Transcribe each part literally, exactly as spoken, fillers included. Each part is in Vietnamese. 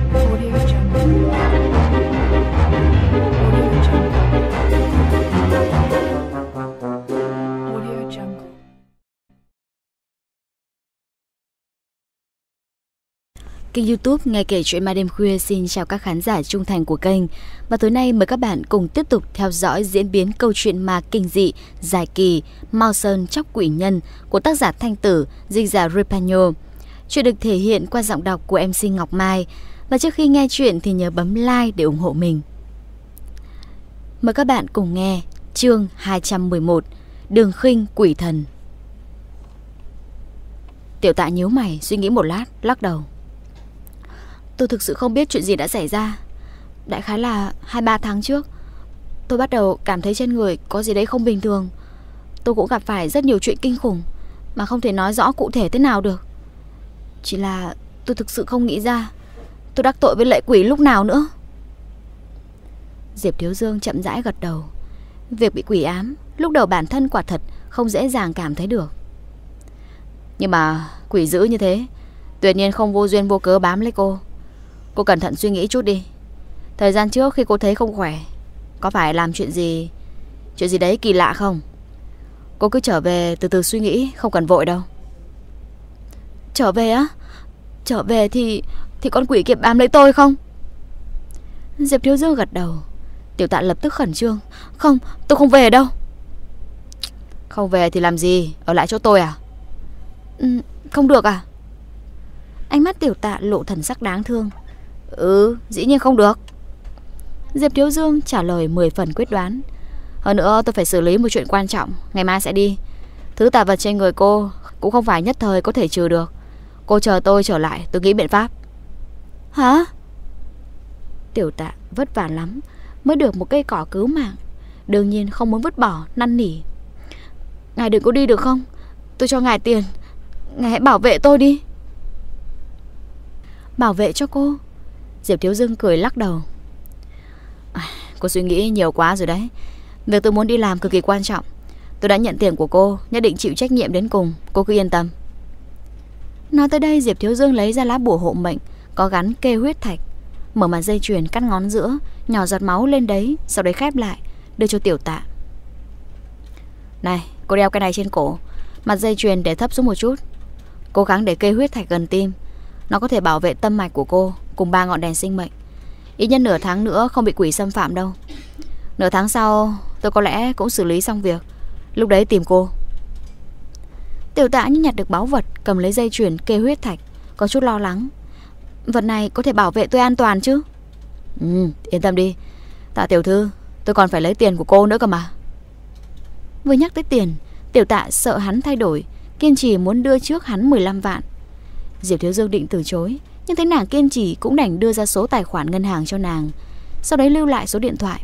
Audio Jungle. Audio Jungle. Kênh YouTube Nghe Kể Chuyện Ma Đêm Khuya xin chào các khán giả trung thành của kênh. Và tối nay mời các bạn cùng tiếp tục theo dõi diễn biến câu chuyện ma kinh dị, dài kỳ, Mao Sơn Chóc Quỷ Nhân của tác giả Thanh Tử, dịch giả Repano. Chuyện được thể hiện qua giọng đọc của em xê Ngọc Mai. Và trước khi nghe chuyện thì nhớ bấm like để ủng hộ mình. Mời các bạn cùng nghe chương hai trăm mười một, Đường Khinh Quỷ Thần. Tiểu Tạ nhíu mày suy nghĩ một lát, lắc đầu. Tôi thực sự không biết chuyện gì đã xảy ra. Đại khái là hai ba tháng trước, tôi bắt đầu cảm thấy trên người có gì đấy không bình thường. Tôi cũng gặp phải rất nhiều chuyện kinh khủng mà không thể nói rõ cụ thể thế nào được. Chỉ là tôi thực sự không nghĩ ra tôi đắc tội với lệ quỷ lúc nào nữa. Diệp Thiếu Dương chậm rãi gật đầu. Việc bị quỷ ám lúc đầu bản thân quả thật không dễ dàng cảm thấy được. Nhưng mà quỷ dữ như thế tuyệt nhiên không vô duyên vô cớ bám lấy cô. Cô cẩn thận suy nghĩ chút đi. Thời gian trước khi cô thấy không khỏe, có phải làm chuyện gì Chuyện gì đấy kỳ lạ không? Cô cứ trở về từ từ suy nghĩ, không cần vội đâu. Trở về á? Trở về thì Thì con quỷ kia bám lấy tôi không? Diệp Thiếu Dương gật đầu. Tiểu Tạ lập tức khẩn trương. Không, tôi không về đâu. Không về thì làm gì? Ở lại chỗ tôi à? Ừ, không được à? Ánh mắt Tiểu Tạ lộ thần sắc đáng thương. Ừ, dĩ nhiên không được. Diệp Thiếu Dương trả lời mười phần quyết đoán. Hơn nữa tôi phải xử lý một chuyện quan trọng, ngày mai sẽ đi. Thứ tà vật trên người cô cũng không phải nhất thời có thể trừ được. Cô chờ tôi trở lại, tôi nghĩ biện pháp. Hả? Tiểu Tạ vất vả lắm mới được một cây cỏ cứu mạng, đương nhiên không muốn vứt bỏ, năn nỉ. Ngài đừng có đi được không? Tôi cho ngài tiền, ngài hãy bảo vệ tôi đi. Bảo vệ cho cô? Diệp Thiếu Dương cười lắc đầu. À, cô suy nghĩ nhiều quá rồi đấy. Việc tôi muốn đi làm cực kỳ quan trọng. Tôi đã nhận tiền của cô, nhất định chịu trách nhiệm đến cùng. Cô cứ yên tâm. Nói tới đây, Diệp Thiếu Dương lấy ra lá bùa hộ mệnh có gắn kê huyết thạch, mở màn dây chuyền cắt ngón giữa, nhỏ giọt máu lên đấy, sau đấy khép lại, đưa cho Tiểu Tạ. Này, cô đeo cái này trên cổ, mặt dây chuyền để thấp xuống một chút. Cố gắng để kê huyết thạch gần tim. Nó có thể bảo vệ tâm mạch của cô cùng ba ngọn đèn sinh mệnh. Ít nhất nửa tháng nữa không bị quỷ xâm phạm đâu. Nửa tháng sau tôi có lẽ cũng xử lý xong việc. Lúc đấy tìm cô. Tiểu Tạ như nhặt được báu vật, cầm lấy dây chuyền kê huyết thạch, có chút lo lắng. Vật này có thể bảo vệ tôi an toàn chứ? Ừ, yên tâm đi. Tạ tiểu thư, tôi còn phải lấy tiền của cô nữa cơ mà. Vừa nhắc tới tiền, Tiểu Tạ sợ hắn thay đổi, kiên trì muốn đưa trước hắn mười lăm vạn. Diệp Thiếu Dương định từ chối, nhưng thấy nàng kiên trì cũng đành đưa ra số tài khoản ngân hàng cho nàng, sau đấy lưu lại số điện thoại.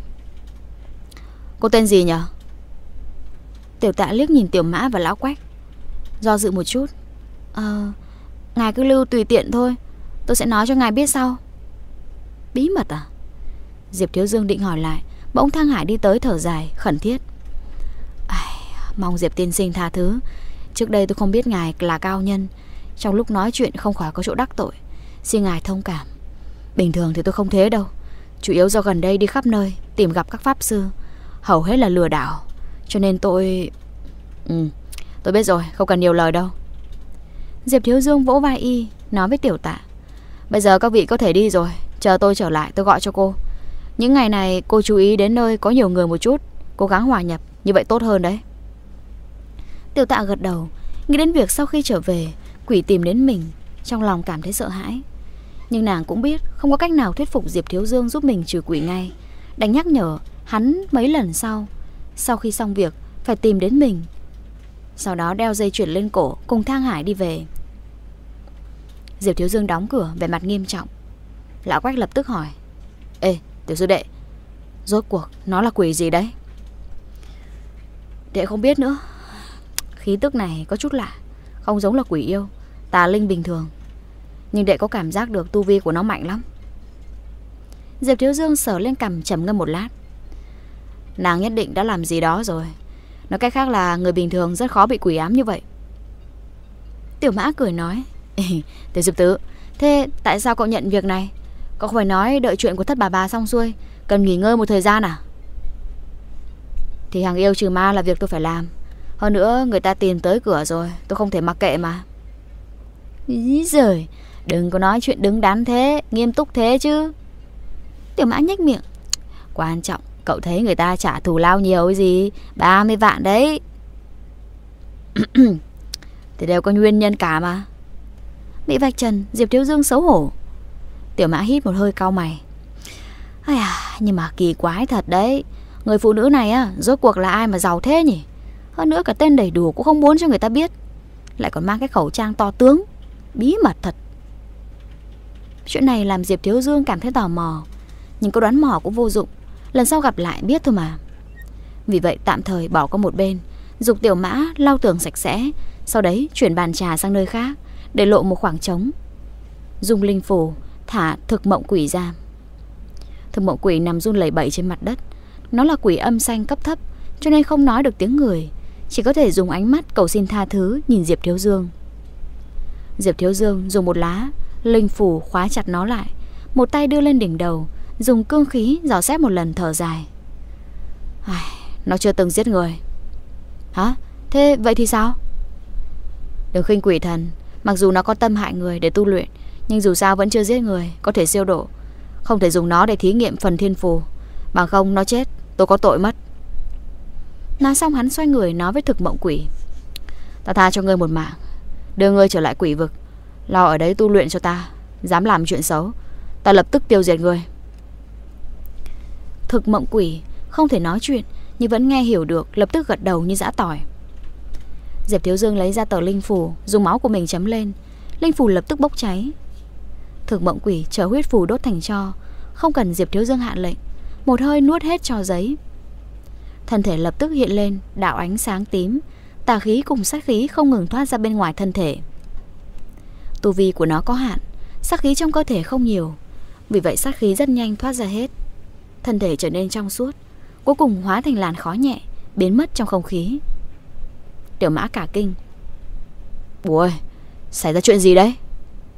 Cô tên gì nhỉ? Tiểu Tạ liếc nhìn Tiểu Mã và Lão Quách, do dự một chút. Ờ, ngài cứ lưu tùy tiện thôi, tôi sẽ nói cho ngài biết sau. Bí mật à? Diệp Thiếu Dương định hỏi lại, bỗng Thang Hải đi tới thở dài, khẩn thiết. Ai, mong Diệp tiên sinh tha thứ. Trước đây tôi không biết ngài là cao nhân, trong lúc nói chuyện không khỏi có chỗ đắc tội, xin ngài thông cảm. Bình thường thì tôi không thế đâu, chủ yếu do gần đây đi khắp nơi tìm gặp các pháp sư, hầu hết là lừa đảo, cho nên tôi... Ừ, tôi biết rồi, không cần nhiều lời đâu. Diệp Thiếu Dương vỗ vai y, nói với Tiểu Tạ. Bây giờ các vị có thể đi rồi, chờ tôi trở lại tôi gọi cho cô. Những ngày này cô chú ý đến nơi có nhiều người một chút, cố gắng hòa nhập, như vậy tốt hơn đấy. Tiểu Tạ gật đầu, nghĩ đến việc sau khi trở về quỷ tìm đến mình, trong lòng cảm thấy sợ hãi. Nhưng nàng cũng biết không có cách nào thuyết phục Diệp Thiếu Dương giúp mình trừ quỷ ngay, đành nhắc nhở hắn mấy lần sau, sau khi xong việc phải tìm đến mình. Sau đó đeo dây chuyền lên cổ, cùng Thang Hải đi về. Diệp Thiếu Dương đóng cửa, vẻ mặt nghiêm trọng. Lão Quách lập tức hỏi. Ê, Tiểu sư đệ, rốt cuộc nó là quỷ gì đấy? Đệ không biết nữa. Khí tức này có chút lạ, không giống là quỷ yêu, tà linh bình thường, nhưng đệ có cảm giác được tu vi của nó mạnh lắm. Diệp Thiếu Dương sờ lên cằm trầm ngâm một lát. Nàng nhất định đã làm gì đó rồi. Nói cách khác là người bình thường rất khó bị quỷ ám như vậy. Tiểu Mã cười nói. Tiểu Diệp Tứ, thế tại sao cậu nhận việc này? Có phải nói đợi chuyện của thất bà bà xong xuôi cần nghỉ ngơi một thời gian à? Thì hàng yêu trừ ma là việc tôi phải làm. Hơn nữa người ta tìm tới cửa rồi, tôi không thể mặc kệ mà. Ý giời, đừng có nói chuyện đứng đắn thế, nghiêm túc thế chứ. Tiểu Mã nhếch miệng. Quan trọng cậu thấy người ta trả thù lao nhiều cái gì? ba mươi vạn đấy. Thì đều có nguyên nhân cả mà. Bị vạch trần, Diệp Thiếu Dương xấu hổ. Tiểu Mã hít một hơi cau mày. Ai à, nhưng mà kỳ quái thật đấy. Người phụ nữ này á, rốt cuộc là ai mà giàu thế nhỉ? Hơn nữa cả tên đầy đủ cũng không muốn cho người ta biết. Lại còn mang cái khẩu trang to tướng. Bí mật thật. Chuyện này làm Diệp Thiếu Dương cảm thấy tò mò. Nhưng có đoán mò cũng vô dụng. Lần sau gặp lại biết thôi mà. Vì vậy tạm thời bỏ qua một bên, giục Tiểu Mã lau tường sạch sẽ. Sau đấy chuyển bàn trà sang nơi khác, để lộ một khoảng trống. Dùng linh phù thả thực mộng quỷ ra. Thực mộng quỷ nằm run lẩy bẩy trên mặt đất. Nó là quỷ âm xanh cấp thấp, cho nên không nói được tiếng người, chỉ có thể dùng ánh mắt cầu xin tha thứ nhìn Diệp Thiếu Dương. Diệp Thiếu Dương dùng một lá linh phù khóa chặt nó lại, một tay đưa lên đỉnh đầu, dùng cương khí dò xét một lần, thở dài. Ai, nó chưa từng giết người. Hả? Thế vậy thì sao? Đừng khinh quỷ thần. Mặc dù nó có tâm hại người để tu luyện, nhưng dù sao vẫn chưa giết người, có thể siêu độ. Không thể dùng nó để thí nghiệm phần thiên phù. Bằng không nó chết, tôi có tội mất. Nói xong hắn xoay người nói với thực mộng quỷ. Ta tha cho ngươi một mạng, đưa ngươi trở lại quỷ vực, lo ở đấy tu luyện cho ta. Dám làm chuyện xấu, ta lập tức tiêu diệt ngươi. Thực mộng quỷ không thể nói chuyện, nhưng vẫn nghe hiểu được, lập tức gật đầu như giã tỏi. Diệp Thiếu Dương lấy ra tờ linh phù, dùng máu của mình chấm lên. Linh phù lập tức bốc cháy. Thực mộng quỷ chở huyết phù đốt thành tro, không cần Diệp Thiếu Dương hạ lệnh, một hơi nuốt hết tro giấy. Thân thể lập tức hiện lên đạo ánh sáng tím, tà khí cùng sát khí không ngừng thoát ra bên ngoài thân thể. Tu vi của nó có hạn, sát khí trong cơ thể không nhiều, vì vậy sát khí rất nhanh thoát ra hết. Thân thể trở nên trong suốt, cuối cùng hóa thành làn khói nhẹ, biến mất trong không khí. Tiểu Mã cả kinh. Ủa, xảy ra chuyện gì đấy?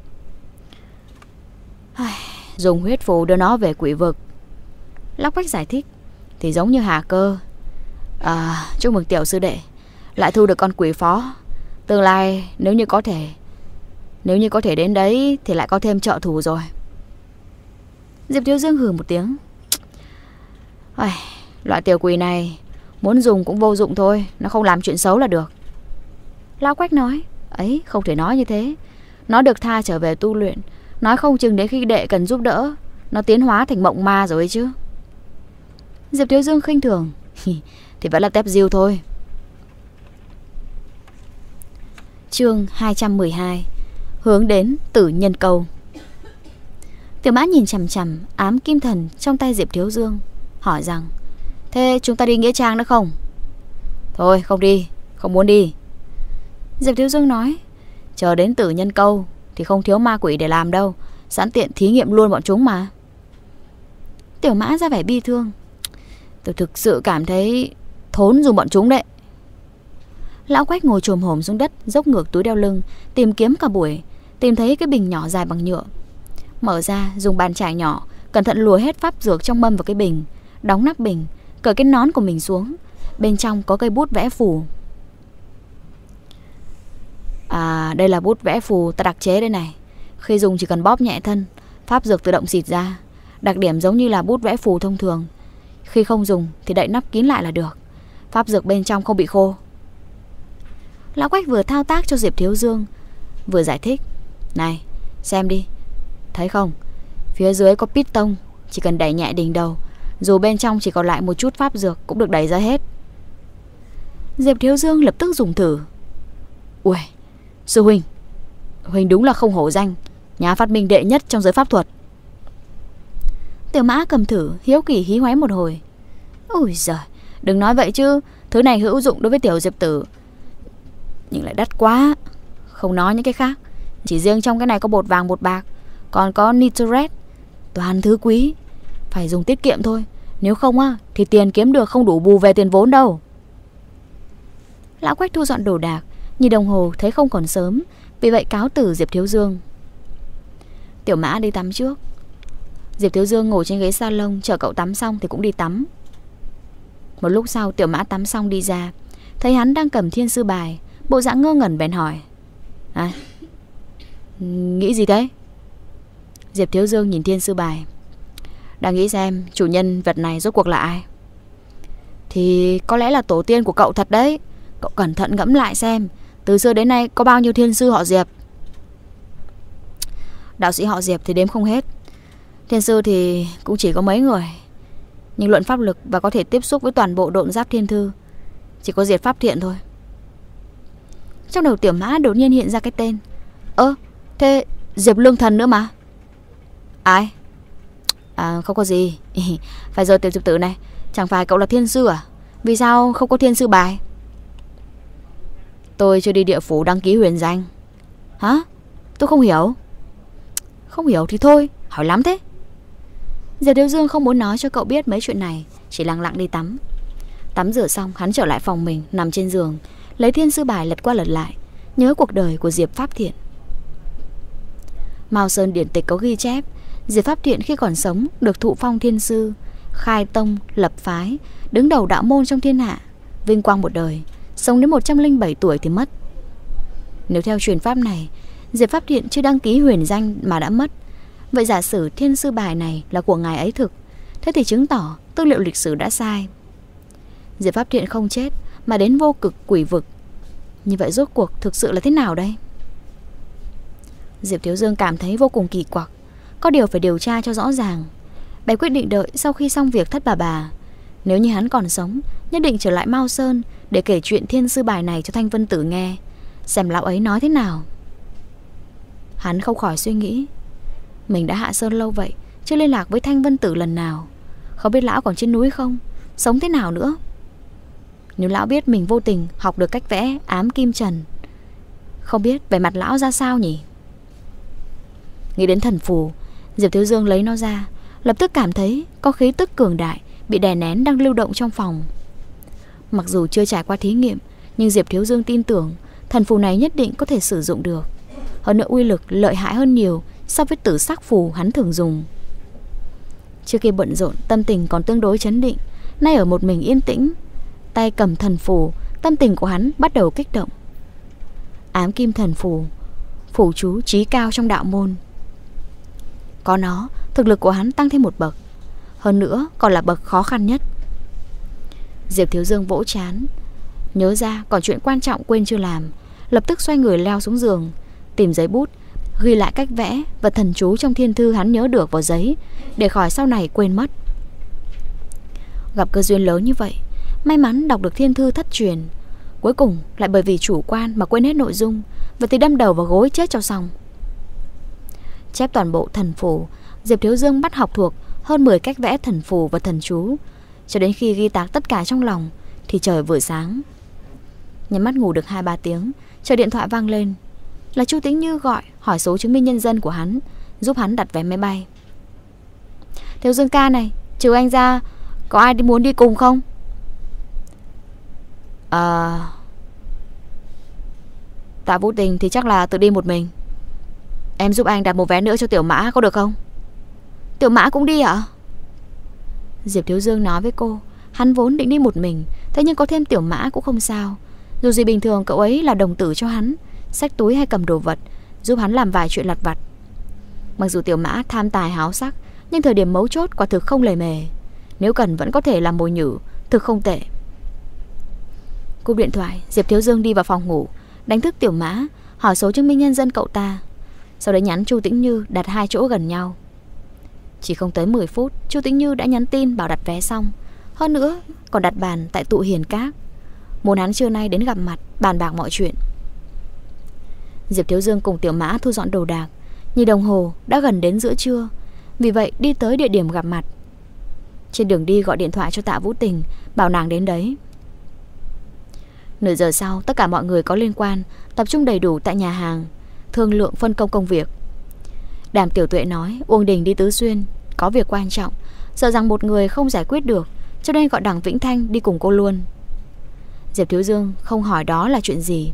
Dùng huyết phù đưa nó về quỷ vực. Lóc Bách giải thích. Thì giống như Hà Cơ. À, chúc mừng tiểu sư đệ, lại thu được con quỷ phó. Tương lai nếu như có thể Nếu như có thể đến đấy thì lại có thêm trợ thủ rồi. Diệp Thiếu Dương hừ một tiếng. Ai, loại tiểu quỷ này muốn dùng cũng vô dụng thôi, nó không làm chuyện xấu là được. Lão Quách nói. Ấy, không thể nói như thế. Nó được tha trở về tu luyện, nói không chừng đến khi đệ cần giúp đỡ, nó tiến hóa thành mộng ma rồi ấy chứ. Diệp Thiếu Dương khinh thường. Thì vẫn là tép diêu thôi. Chương hai trăm mười hai. Hướng đến Tử Nhân Câu. Tiểu Mã nhìn chằm chằm ám kim thần trong tay Diệp Thiếu Dương, hỏi rằng: Thế chúng ta đi nghĩa trang nữa không? Thôi không đi, không muốn đi. Diệp Thiếu Dương nói: Chờ đến Tử Nhân Câu thì không thiếu ma quỷ để làm đâu, sẵn tiện thí nghiệm luôn bọn chúng mà. Tiểu Mã ra vẻ bi thương. Tôi thực sự cảm thấy thốn dùng bọn chúng đấy. Lão Quách ngồi chồm hổm xuống đất, dốc ngược túi đeo lưng, tìm kiếm cả buổi, tìm thấy cái bình nhỏ dài bằng nhựa. Mở ra, dùng bàn chải nhỏ, cẩn thận lùa hết pháp dược trong mâm vào cái bình, đóng nắp bình, cởi cái nón của mình xuống. Bên trong có cây bút vẽ phù. À, đây là bút vẽ phù ta đặc chế đây này. Khi dùng chỉ cần bóp nhẹ thân, pháp dược tự động xịt ra. Đặc điểm giống như là bút vẽ phù thông thường. Khi không dùng thì đậy nắp kín lại là được. Pháp dược bên trong không bị khô. Lão Quách vừa thao tác cho Diệp Thiếu Dương, vừa giải thích. Này, xem đi. Thấy không? Phía dưới có piston, chỉ cần đẩy nhẹ đỉnh đầu, dù bên trong chỉ còn lại một chút pháp dược cũng được đẩy ra hết. Diệp Thiếu Dương lập tức dùng thử. Ui, sư huynh, huynh đúng là không hổ danh nhà phát minh đệ nhất trong giới pháp thuật. Tiểu Mã cầm thử, hiếu kỳ hí hoáy một hồi. Ôi giời, đừng nói vậy chứ. Thứ này hữu dụng đối với tiểu Diệp tử, nhưng lại đắt quá. Không nói những cái khác, chỉ riêng trong cái này có bột vàng bột bạc, còn có nitrat, toàn thứ quý. Phải dùng tiết kiệm thôi, nếu không á thì tiền kiếm được không đủ bù về tiền vốn đâu. Lão Quách thu dọn đồ đạc, nhìn đồng hồ thấy không còn sớm, vì vậy cáo từ Diệp Thiếu Dương. Tiểu Mã đi tắm trước. Diệp Thiếu Dương ngồi trên ghế salon chờ cậu tắm xong thì cũng đi tắm. Một lúc sau Tiểu Mã tắm xong đi ra, thấy hắn đang cầm thiên sư bài, bộ dạng ngơ ngẩn bèn hỏi: À, nghĩ gì thế? Diệp Thiếu Dương nhìn thiên sư bài: Đang nghĩ xem chủ nhân vật này rốt cuộc là ai. Thì có lẽ là tổ tiên của cậu thật đấy. Cậu cẩn thận ngẫm lại xem, từ xưa đến nay có bao nhiêu thiên sư họ Diệp. Đạo sĩ họ Diệp thì đếm không hết, thiên sư thì cũng chỉ có mấy người. Nhưng luận pháp lực và có thể tiếp xúc với toàn bộ độn giáp thiên thư chỉ có Diệt Pháp Thiện thôi. Trong đầu Tiểu Mã đột nhiên hiện ra cái tên. Ơ, thế Diệp Lương Thần nữa mà. Ai? À, không có gì. Phải giờ Tiểu Diệp Tử này, chẳng phải cậu là thiên sư à? Vì sao không có thiên sư bài? Tôi chưa đi địa phủ đăng ký huyền danh. Hả? Tôi không hiểu. Không hiểu thì thôi, hỏi lắm thế. Diệp Thiếu Dương không muốn nói cho cậu biết mấy chuyện này, chỉ lặng lặng đi tắm. Tắm rửa xong hắn trở lại phòng mình, nằm trên giường, lấy thiên sư bài lật qua lật lại, nhớ cuộc đời của Diệp Pháp Thiện. Mao Sơn điển tịch có ghi chép, Diệp Pháp Thiện khi còn sống được thụ phong thiên sư, khai tông, lập phái, đứng đầu đạo môn trong thiên hạ, vinh quang một đời, sống đến một trăm lẻ bảy tuổi thì mất. Nếu theo truyền pháp này, Diệp Pháp Thiện chưa đăng ký huyền danh mà đã mất. Vậy giả sử thiên sư bài này là của ngài ấy thực, thế thì chứng tỏ tư liệu lịch sử đã sai. Diệp Pháp Thiện không chết mà đến vô cực quỷ vực. Như vậy rốt cuộc thực sự là thế nào đây? Diệp Thiếu Dương cảm thấy vô cùng kỳ quặc, có điều phải điều tra cho rõ ràng. Bèn quyết định đợi sau khi xong việc Thất Bà Bà, nếu như hắn còn sống, nhất định trở lại Mao Sơn để kể chuyện thiên sư bài này cho Thanh Vân Tử nghe, xem lão ấy nói thế nào. Hắn không khỏi suy nghĩ, mình đã hạ sơn lâu vậy, chưa liên lạc với Thanh Vân Tử lần nào. Không biết lão còn trên núi không, sống thế nào nữa. Nếu lão biết mình vô tình học được cách vẽ ám kim trần, không biết vẻ mặt lão ra sao nhỉ. Nghĩ đến thần phù, Diệp Thiếu Dương lấy nó ra, lập tức cảm thấy có khí tức cường đại bị đè nén đang lưu động trong phòng. Mặc dù chưa trải qua thí nghiệm, nhưng Diệp Thiếu Dương tin tưởng thần phù này nhất định có thể sử dụng được. Hơn nữa uy lực lợi hại hơn nhiều so với tử sắc phù hắn thường dùng. Trước khi bận rộn, tâm tình còn tương đối chấn định. Nay ở một mình yên tĩnh, tay cầm thần phù, tâm tình của hắn bắt đầu kích động. Ám kim thần phù, phù chú chí cao trong đạo môn. Có nó, thực lực của hắn tăng thêm một bậc, hơn nữa còn là bậc khó khăn nhất. Diệp Thiếu Dương vỗ trán, nhớ ra còn chuyện quan trọng quên chưa làm, lập tức xoay người leo xuống giường, tìm giấy bút, ghi lại cách vẽ và thần chú trong thiên thư hắn nhớ được vào giấy, để khỏi sau này quên mất. Gặp cơ duyên lớn như vậy, may mắn đọc được thiên thư thất truyền, cuối cùng lại bởi vì chủ quan mà quên hết nội dung, và thì đâm đầu vào gối chết cho xong. Chép toàn bộ thần phù, Diệp Thiếu Dương bắt học thuộc hơn mười cách vẽ thần phù và thần chú, cho đến khi ghi tạc tất cả trong lòng thì trời vừa sáng. Nhắm mắt ngủ được hai ba tiếng, chờ điện thoại vang lên. Là Chu Tĩnh Như gọi hỏi số chứng minh nhân dân của hắn, giúp hắn đặt vé máy bay. Thiếu Dương ca này, trừ anh ra có ai đi muốn đi cùng không? À, Tạ Vũ Tình thì chắc là tự đi một mình. Em giúp anh đặt một vé nữa cho Tiểu Mã có được không? Tiểu Mã cũng đi ạ? Diệp Thiếu Dương nói với cô, hắn vốn định đi một mình, thế nhưng có thêm Tiểu Mã cũng không sao. Dù gì bình thường cậu ấy là đồng tử cho hắn, xách túi hay cầm đồ vật, giúp hắn làm vài chuyện lặt vặt. Mặc dù Tiểu Mã tham tài háo sắc, nhưng thời điểm mấu chốt quả thực không lề mề. Nếu cần vẫn có thể làm mồi nhử, thực không tệ. Cúp điện thoại, Diệp Thiếu Dương đi vào phòng ngủ, đánh thức Tiểu Mã, hỏi số chứng minh nhân dân cậu ta, sau đấy nhắn Chu Tĩnh Như đặt hai chỗ gần nhau. Chỉ không tới mười phút, Chu Tĩnh Như đã nhắn tin bảo đặt vé xong, hơn nữa còn đặt bàn tại tụ Hiền Các, muốn hắn trưa nay đến gặp mặt bàn bạc mọi chuyện. Diệp Thiếu Dương cùng Tiểu Mã thu dọn đồ đạc, nhìn đồng hồ đã gần đến giữa trưa, vì vậy đi tới địa điểm gặp mặt. Trên đường đi gọi điện thoại cho Tạ Vũ Tình, bảo nàng đến đấy. Nửa giờ sau, tất cả mọi người có liên quan tập trung đầy đủ tại nhà hàng, thương lượng phân công công việc. Đàm Tiểu Tuệ nói Uông Đình đi Tứ Xuyên có việc quan trọng, sợ rằng một người không giải quyết được, cho nên gọi Đằng Vĩnh Thanh đi cùng cô luôn. Diệp Thiếu Dương không hỏi đó là chuyện gì.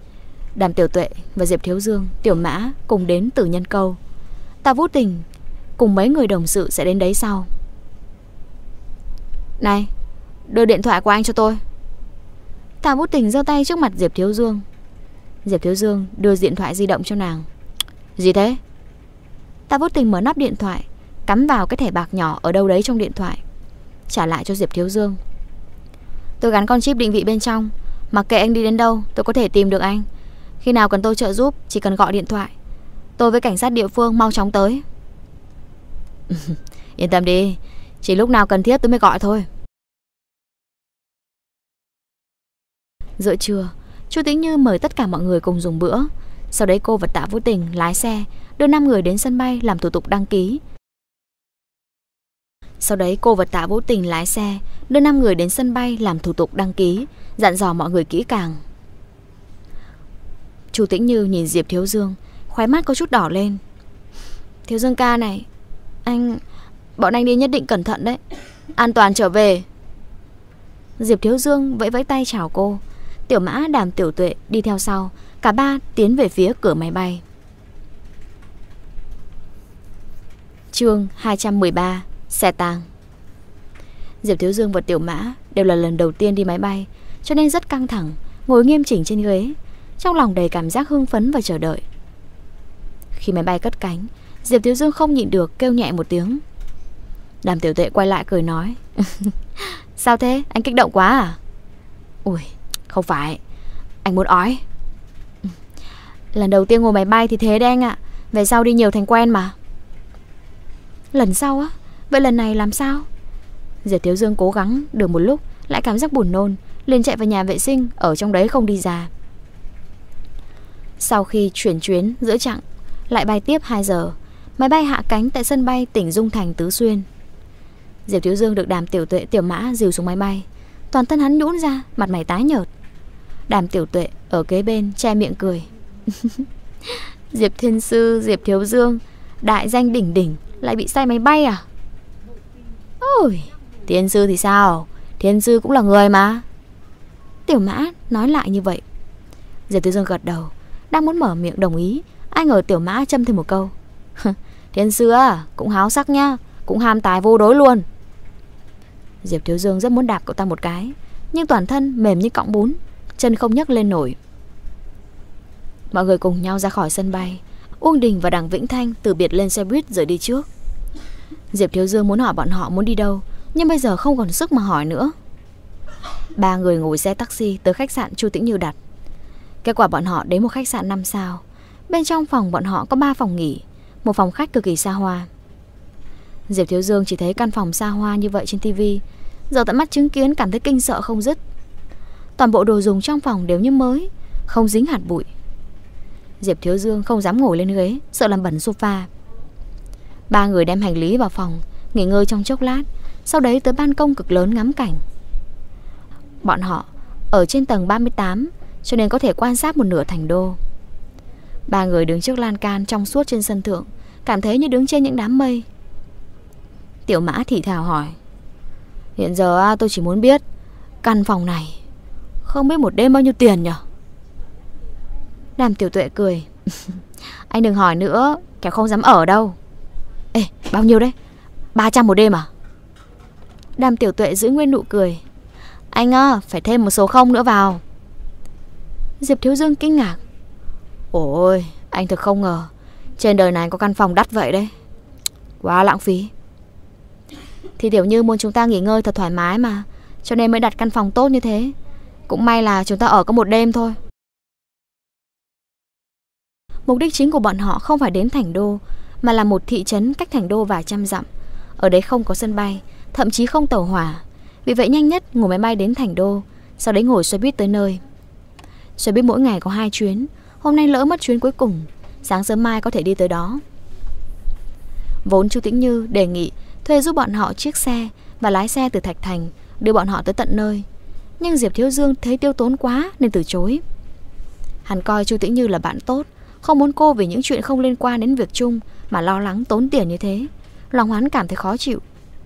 Đàm Tiểu Tuệ và Diệp Thiếu Dương, Tiểu Mã cùng đến từ Nhân Câu. Tạ Vũ Tình cùng mấy người đồng sự sẽ đến đấy sau. Này, đưa điện thoại của anh cho tôi. Tạ Vũ Tình giơ tay trước mặt Diệp Thiếu Dương. Diệp Thiếu Dương đưa điện thoại di động cho nàng. Gì thế? Tạ Vũ Tình mở nắp điện thoại, cắm vào cái thẻ bạc nhỏ ở đâu đấy trong điện thoại, trả lại cho Diệp Thiếu Dương. Tôi gắn con chip định vị bên trong, mặc kệ anh đi đến đâu tôi có thể tìm được anh. Khi nào cần tôi trợ giúp chỉ cần gọi điện thoại, tôi với cảnh sát địa phương mau chóng tới. Yên tâm đi, chỉ lúc nào cần thiết tôi mới gọi thôi. Giữa trưa, Chu Tĩnh Như mời tất cả mọi người cùng dùng bữa. Sau đấy cô và Tạ Vũ Tình lái xe đưa năm người đến sân bay làm thủ tục đăng ký. Sau đấy cô và Tạ Vũ Tình lái xe đưa năm người đến sân bay làm thủ tục đăng ký, dặn dò mọi người kỹ càng. Chu Tĩnh Như nhìn Diệp Thiếu Dương, khóe mắt có chút đỏ lên. Thiếu Dương ca này, anh... bọn anh đi nhất định cẩn thận đấy, an toàn trở về. Diệp Thiếu Dương vẫy vẫy tay chào cô. Tiểu Mã, Đàm Tiểu Tuệ đi theo sau. Cả ba tiến về phía cửa máy bay. Chương hai trăm mười ba. Xe tang. Diệp Thiếu Dương và Tiểu Mã đều là lần đầu tiên đi máy bay, cho nên rất căng thẳng, ngồi nghiêm chỉnh trên ghế, trong lòng đầy cảm giác hưng phấn và chờ đợi. Khi máy bay cất cánh, Diệp Thiếu Dương không nhịn được kêu nhẹ một tiếng. Đàm Tiểu Tuệ quay lại cười nói. Sao thế, anh kích động quá à? Ui, không phải, anh muốn ói. Lần đầu tiên ngồi máy bay thì thế đấy anh ạ. Về sau đi nhiều thành quen mà. Lần sau á? Vậy lần này làm sao? Diệp Thiếu Dương cố gắng được một lúc, lại cảm giác buồn nôn, liền chạy vào nhà vệ sinh, ở trong đấy không đi ra. Sau khi chuyển chuyến giữa chặng, lại bay tiếp hai giờ, máy bay hạ cánh tại sân bay tỉnh Dung Thành Tứ Xuyên. Diệp Thiếu Dương được Đàm Tiểu Tuệ, Tiểu Mã dìu xuống máy bay. Toàn thân hắn nhũn ra, mặt mày tái nhợt. Đàm Tiểu Tuệ ở kế bên che miệng cười. Diệp Thiên Sư, Diệp Thiếu Dương, đại danh đỉnh đỉnh, lại bị say máy bay à? Ôi, Thiên Sư thì sao? Thiên Sư cũng là người mà. Tiểu Mã nói lại như vậy. Diệp Thiếu Dương gật đầu, đang muốn mở miệng đồng ý, ai ngờ Tiểu Mã châm thêm một câu. Thiên Sư à, cũng háo sắc nhá, cũng ham tài vô đối luôn. Diệp Thiếu Dương rất muốn đạp cậu ta một cái, nhưng toàn thân mềm như cọng bún, chân không nhấc lên nổi. Mọi người cùng nhau ra khỏi sân bay. Uông Đình và Đằng Vĩnh Thanh từ biệt lên xe buýt rời đi trước. Diệp Thiếu Dương muốn hỏi bọn họ muốn đi đâu, nhưng bây giờ không còn sức mà hỏi nữa. Ba người ngồi xe taxi tới khách sạn Chu Tĩnh Như đặt. Kết quả bọn họ đến một khách sạn năm sao. Bên trong phòng bọn họ có ba phòng nghỉ, một phòng khách cực kỳ xa hoa. Diệp Thiếu Dương chỉ thấy căn phòng xa hoa như vậy trên tivi, giờ tận mắt chứng kiến cảm thấy kinh sợ không dứt. Toàn bộ đồ dùng trong phòng đều như mới, không dính hạt bụi. Diệp Thiếu Dương không dám ngồi lên ghế, sợ làm bẩn sofa. Ba người đem hành lý vào phòng, nghỉ ngơi trong chốc lát, sau đấy tới ban công cực lớn ngắm cảnh. Bọn họ ở trên tầng ba mươi tám, cho nên có thể quan sát một nửa thành đô. Ba người đứng trước lan can trong suốt trên sân thượng, cảm thấy như đứng trên những đám mây. Tiểu Mã thì thào hỏi. Hiện giờ tôi chỉ muốn biết căn phòng này không biết một đêm bao nhiêu tiền nhỉ? Đàm Tiểu Tuệ cười. Anh đừng hỏi nữa, kẻo không dám ở đâu. Ê, bao nhiêu đấy? ba trăm một đêm à? Đàm Tiểu Tuệ giữ nguyên nụ cười. Anh á, phải thêm một số không nữa vào. Diệp Thiếu Dương kinh ngạc. Ôi, anh thật không ngờ trên đời này có căn phòng đắt vậy đấy. Quá lãng phí. Thì Tiểu Như muốn chúng ta nghỉ ngơi thật thoải mái mà, cho nên mới đặt căn phòng tốt như thế. Cũng may là chúng ta ở có một đêm thôi. Mục đích chính của bọn họ không phải đến thành đô, mà là một thị trấn cách thành đô vài trăm dặm. Ở đấy không có sân bay, thậm chí không tàu hỏa. Vì vậy nhanh nhất ngồi máy bay đến thành đô, sau đấy ngồi xe buýt tới nơi. Xe buýt mỗi ngày có hai chuyến, hôm nay lỡ mất chuyến cuối cùng, sáng sớm mai có thể đi tới đó. Vốn Chu Tĩnh Như đề nghị thuê giúp bọn họ chiếc xe và lái xe từ Thạch Thành đưa bọn họ tới tận nơi, nhưng Diệp Thiếu Dương thấy tiêu tốn quá nên từ chối. Hắn coi Chu Tĩnh Như là bạn tốt, không muốn cô vì những chuyện không liên quan đến việc chung mà lo lắng tốn tiền như thế. Lòng hắn cảm thấy khó chịu.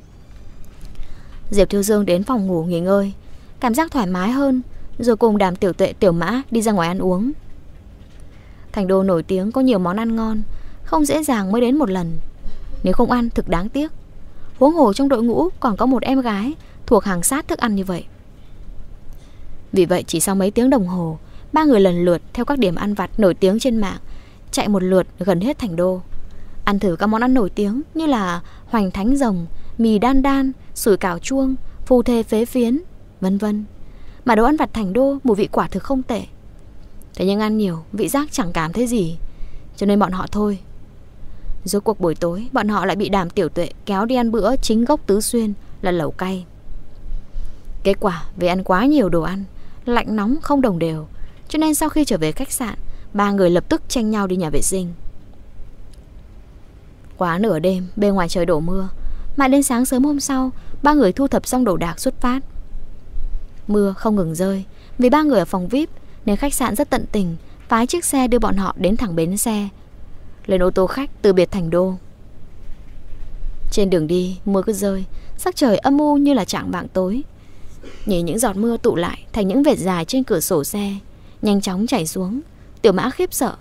Diệp Thiếu Dương đến phòng ngủ nghỉ ngơi, cảm giác thoải mái hơn, rồi cùng Đàm Tiểu Tuệ, Tiểu Mã đi ra ngoài ăn uống. Thành đô nổi tiếng có nhiều món ăn ngon, không dễ dàng mới đến một lần. Nếu không ăn thực đáng tiếc. Huống hồ trong đội ngũ còn có một em gái thuộc hàng sát thức ăn như vậy. Vì vậy chỉ sau mấy tiếng đồng hồ, ba người lần lượt theo các điểm ăn vặt nổi tiếng trên mạng chạy một lượt gần hết thành đô. Ăn thử các món ăn nổi tiếng như là hoành thánh rồng, mì đan đan, sủi cảo chuông, phu thê phế phiến, vân vân. Mà đồ ăn vặt thành đô mùi vị quả thực không tệ. Thế nhưng ăn nhiều, vị giác chẳng cảm thấy gì, cho nên bọn họ thôi. Rốt cuộc buổi tối, bọn họ lại bị Đàm Tiểu Tuệ kéo đi ăn bữa chính gốc Tứ Xuyên là lẩu cay. Kết quả vì ăn quá nhiều đồ ăn, lạnh nóng không đồng đều, cho nên sau khi trở về khách sạn, ba người lập tức tranh nhau đi nhà vệ sinh. Quá nửa đêm, bên ngoài trời đổ mưa. Mãi đến sáng sớm hôm sau, ba người thu thập xong đồ đạc xuất phát. Mưa không ngừng rơi. Vì ba người ở phòng vi ai pi nên khách sạn rất tận tình phái chiếc xe đưa bọn họ đến thẳng bến xe, lên ô tô khách từ biệt thành đô. Trên đường đi, mưa cứ rơi, sắc trời âm u như là chạng vạng tối. Nhìn những giọt mưa tụ lại thành những vệt dài trên cửa sổ xe, nhanh chóng chảy xuống. Tiểu Mã khiếp sợ.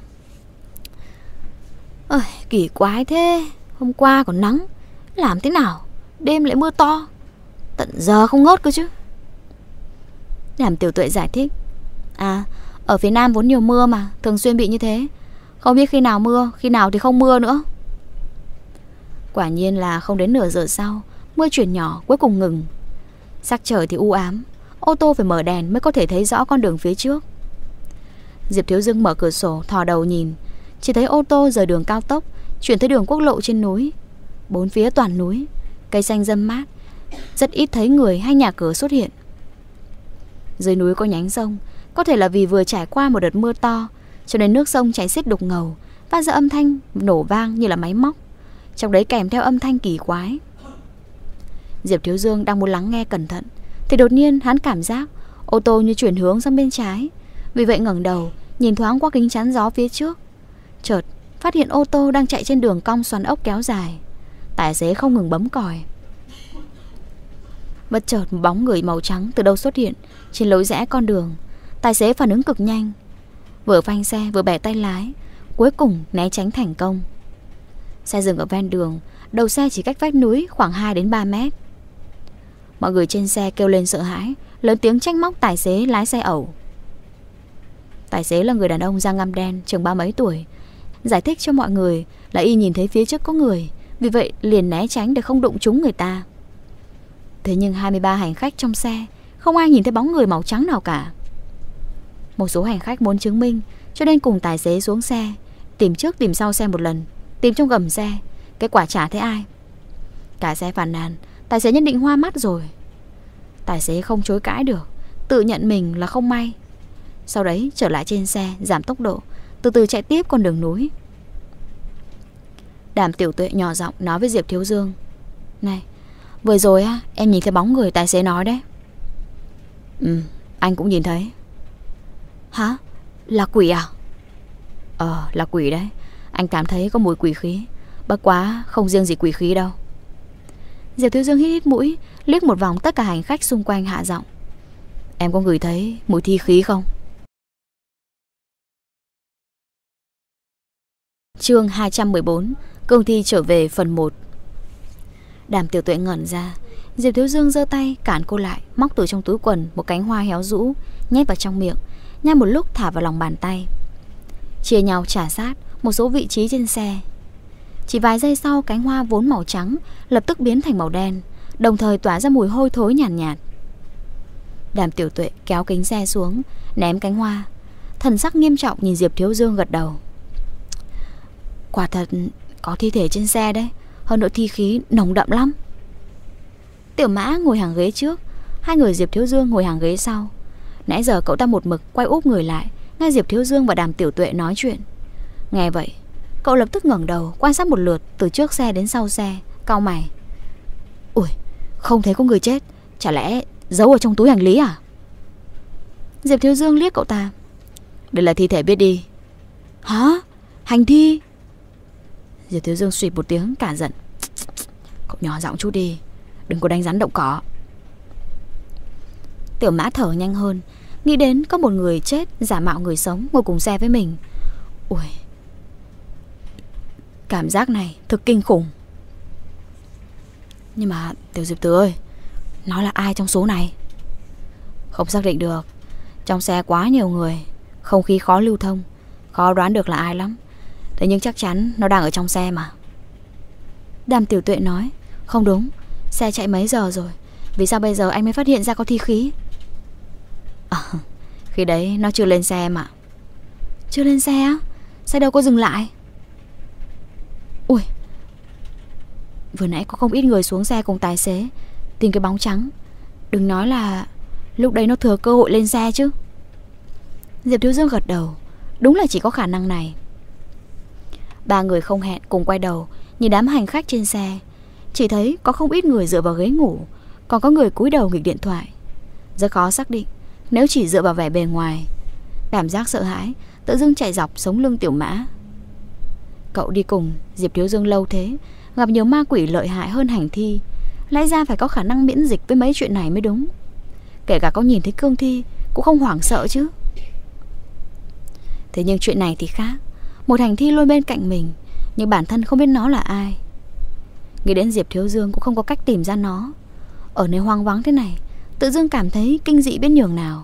Ơi, kỳ quái thế. Hôm qua còn nắng, làm thế nào đêm lại mưa to, tận giờ không ngớt cơ chứ. Đàm Tiểu Tuệ giải thích. À, ở phía Nam vốn nhiều mưa mà, thường xuyên bị như thế. Không biết khi nào mưa, khi nào thì không mưa nữa. Quả nhiên là không đến nửa giờ sau, mưa chuyển nhỏ cuối cùng ngừng. Sắc trời thì u ám, ô tô phải mở đèn mới có thể thấy rõ con đường phía trước. Diệp Thiếu Dương mở cửa sổ thò đầu nhìn, chỉ thấy ô tô rời đường cao tốc chuyển tới đường quốc lộ trên núi. Bốn phía toàn núi, cây xanh râm mát, rất ít thấy người hay nhà cửa xuất hiện. Dưới núi có nhánh sông, có thể là vì vừa trải qua một đợt mưa to, cho nên nước sông chảy xiết đục ngầu, phát ra âm thanh nổ vang như là máy móc, trong đấy kèm theo âm thanh kỳ quái. Diệp Thiếu Dương đang muốn lắng nghe cẩn thận thì đột nhiên hắn cảm giác ô tô như chuyển hướng sang bên trái. Vì vậy ngẩng đầu nhìn thoáng qua kính chắn gió phía trước, chợt phát hiện ô tô đang chạy trên đường cong xoắn ốc kéo dài. Tài xế không ngừng bấm còi. Bất chợt một bóng người màu trắng từ đâu xuất hiện trên lối rẽ con đường. Tài xế phản ứng cực nhanh, vừa phanh xe vừa bẻ tay lái, cuối cùng né tránh thành công. Xe dừng ở ven đường, đầu xe chỉ cách vách núi khoảng hai đến ba mét. Mọi người trên xe kêu lên sợ hãi, lớn tiếng trách móc tài xế lái xe ẩu. Tài xế là người đàn ông da ngăm đen, chừng ba mấy tuổi, giải thích cho mọi người là y nhìn thấy phía trước có người, vì vậy liền né tránh để không đụng trúng người ta. Thế nhưng hai mươi ba hành khách trong xe không ai nhìn thấy bóng người màu trắng nào cả. Một số hành khách muốn chứng minh, cho nên cùng tài xế xuống xe, tìm trước tìm sau xe một lần, tìm trong gầm xe. Kết quả chả thấy ai. Cả xe phàn nàn tài xế nhất định hoa mắt rồi. Tài xế không chối cãi được, tự nhận mình là không may. Sau đấy trở lại trên xe, giảm tốc độ, từ từ chạy tiếp con đường núi. Đàm Tiểu Tuệ nhỏ giọng nói với Diệp Thiếu Dương. Này, vừa rồi á, em nhìn thấy bóng người tài xế nói đấy. Ừ, anh cũng nhìn thấy. Hả? Là quỷ à? Ờ, là quỷ đấy. Anh cảm thấy có mùi quỷ khí. Bất quá không riêng gì quỷ khí đâu. Diệp Thiếu Dương hít hít mũi, liếc một vòng tất cả hành khách xung quanh hạ giọng. Em có ngửi thấy mùi thi khí không? Chương hai trăm mười bốn, Cương thi trở về phần một. Đàm Tiểu Tuệ ngẩn ra. Diệp Thiếu Dương giơ tay cản cô lại, móc từ trong túi quần một cánh hoa héo rũ, nhét vào trong miệng, nhai một lúc thả vào lòng bàn tay. Chia nhau trà sát một số vị trí trên xe. Chỉ vài giây sau, cánh hoa vốn màu trắng lập tức biến thành màu đen, đồng thời tỏa ra mùi hôi thối nhàn nhạt, nhạt. Đàm Tiểu Tuệ kéo kính xe xuống, ném cánh hoa, thần sắc nghiêm trọng nhìn Diệp Thiếu Dương gật đầu. Quả thật có thi thể trên xe đấy, hơn nữa thi khí nồng đậm lắm. Tiểu Mã ngồi hàng ghế trước, hai người Diệp Thiếu Dương ngồi hàng ghế sau. Nãy giờ cậu ta một mực quay úp người lại nghe Diệp Thiếu Dương và Đàm Tiểu Tuệ nói chuyện. Nghe vậy, cậu lập tức ngẩng đầu quan sát một lượt từ trước xe đến sau xe, cau mày. Ui, không thấy có người chết, chả lẽ giấu ở trong túi hành lý à? Diệp Thiếu Dương liếc cậu ta. Đây là thi thể biết đi. Hả? Hành thi? Diệp Thiếu Dương suýt một tiếng cả giận. Cậu nhỏ giọng chút đi, đừng có đánh rắn động cỏ. Tiểu Mã thở nhanh hơn, nghĩ đến có một người chết giả mạo người sống ngồi cùng xe với mình. Ui, cảm giác này thực kinh khủng. Nhưng mà Tiểu Diệp Từ ơi, nói là ai trong số này? Không xác định được. Trong xe quá nhiều người, không khí khó lưu thông, khó đoán được là ai lắm. Thế nhưng chắc chắn nó đang ở trong xe mà. Đàm Tiểu Tuệ nói. Không đúng, xe chạy mấy giờ rồi, vì sao bây giờ anh mới phát hiện ra có thi khí? À, khi đấy nó chưa lên xe mà. Chưa lên xe á? Xe đâu có dừng lại. Ui, vừa nãy có không ít người xuống xe cùng tài xế tìm cái bóng trắng. Đừng nói là lúc đấy nó thừa cơ hội lên xe chứ. Diệp Thiếu Dương gật đầu. Đúng là chỉ có khả năng này. Ba người không hẹn cùng quay đầu nhìn đám hành khách trên xe. Chỉ thấy có không ít người dựa vào ghế ngủ, còn có người cúi đầu nghịch điện thoại. Rất khó xác định nếu chỉ dựa vào vẻ bề ngoài. Cảm giác sợ hãi tự dưng chạy dọc sống lưng Tiểu Mã. Cậu đi cùng Diệp Thiếu Dương lâu thế, gặp nhiều ma quỷ lợi hại hơn hành thi, lẽ ra phải có khả năng miễn dịch với mấy chuyện này mới đúng. Kể cả có nhìn thấy cương thi cũng không hoảng sợ chứ. Thế nhưng chuyện này thì khác. Một hành thi luôn bên cạnh mình, nhưng bản thân không biết nó là ai. Nghĩ đến Diệp Thiếu Dương cũng không có cách tìm ra nó. Ở nơi hoang vắng thế này, tự dưng cảm thấy kinh dị biết nhường nào.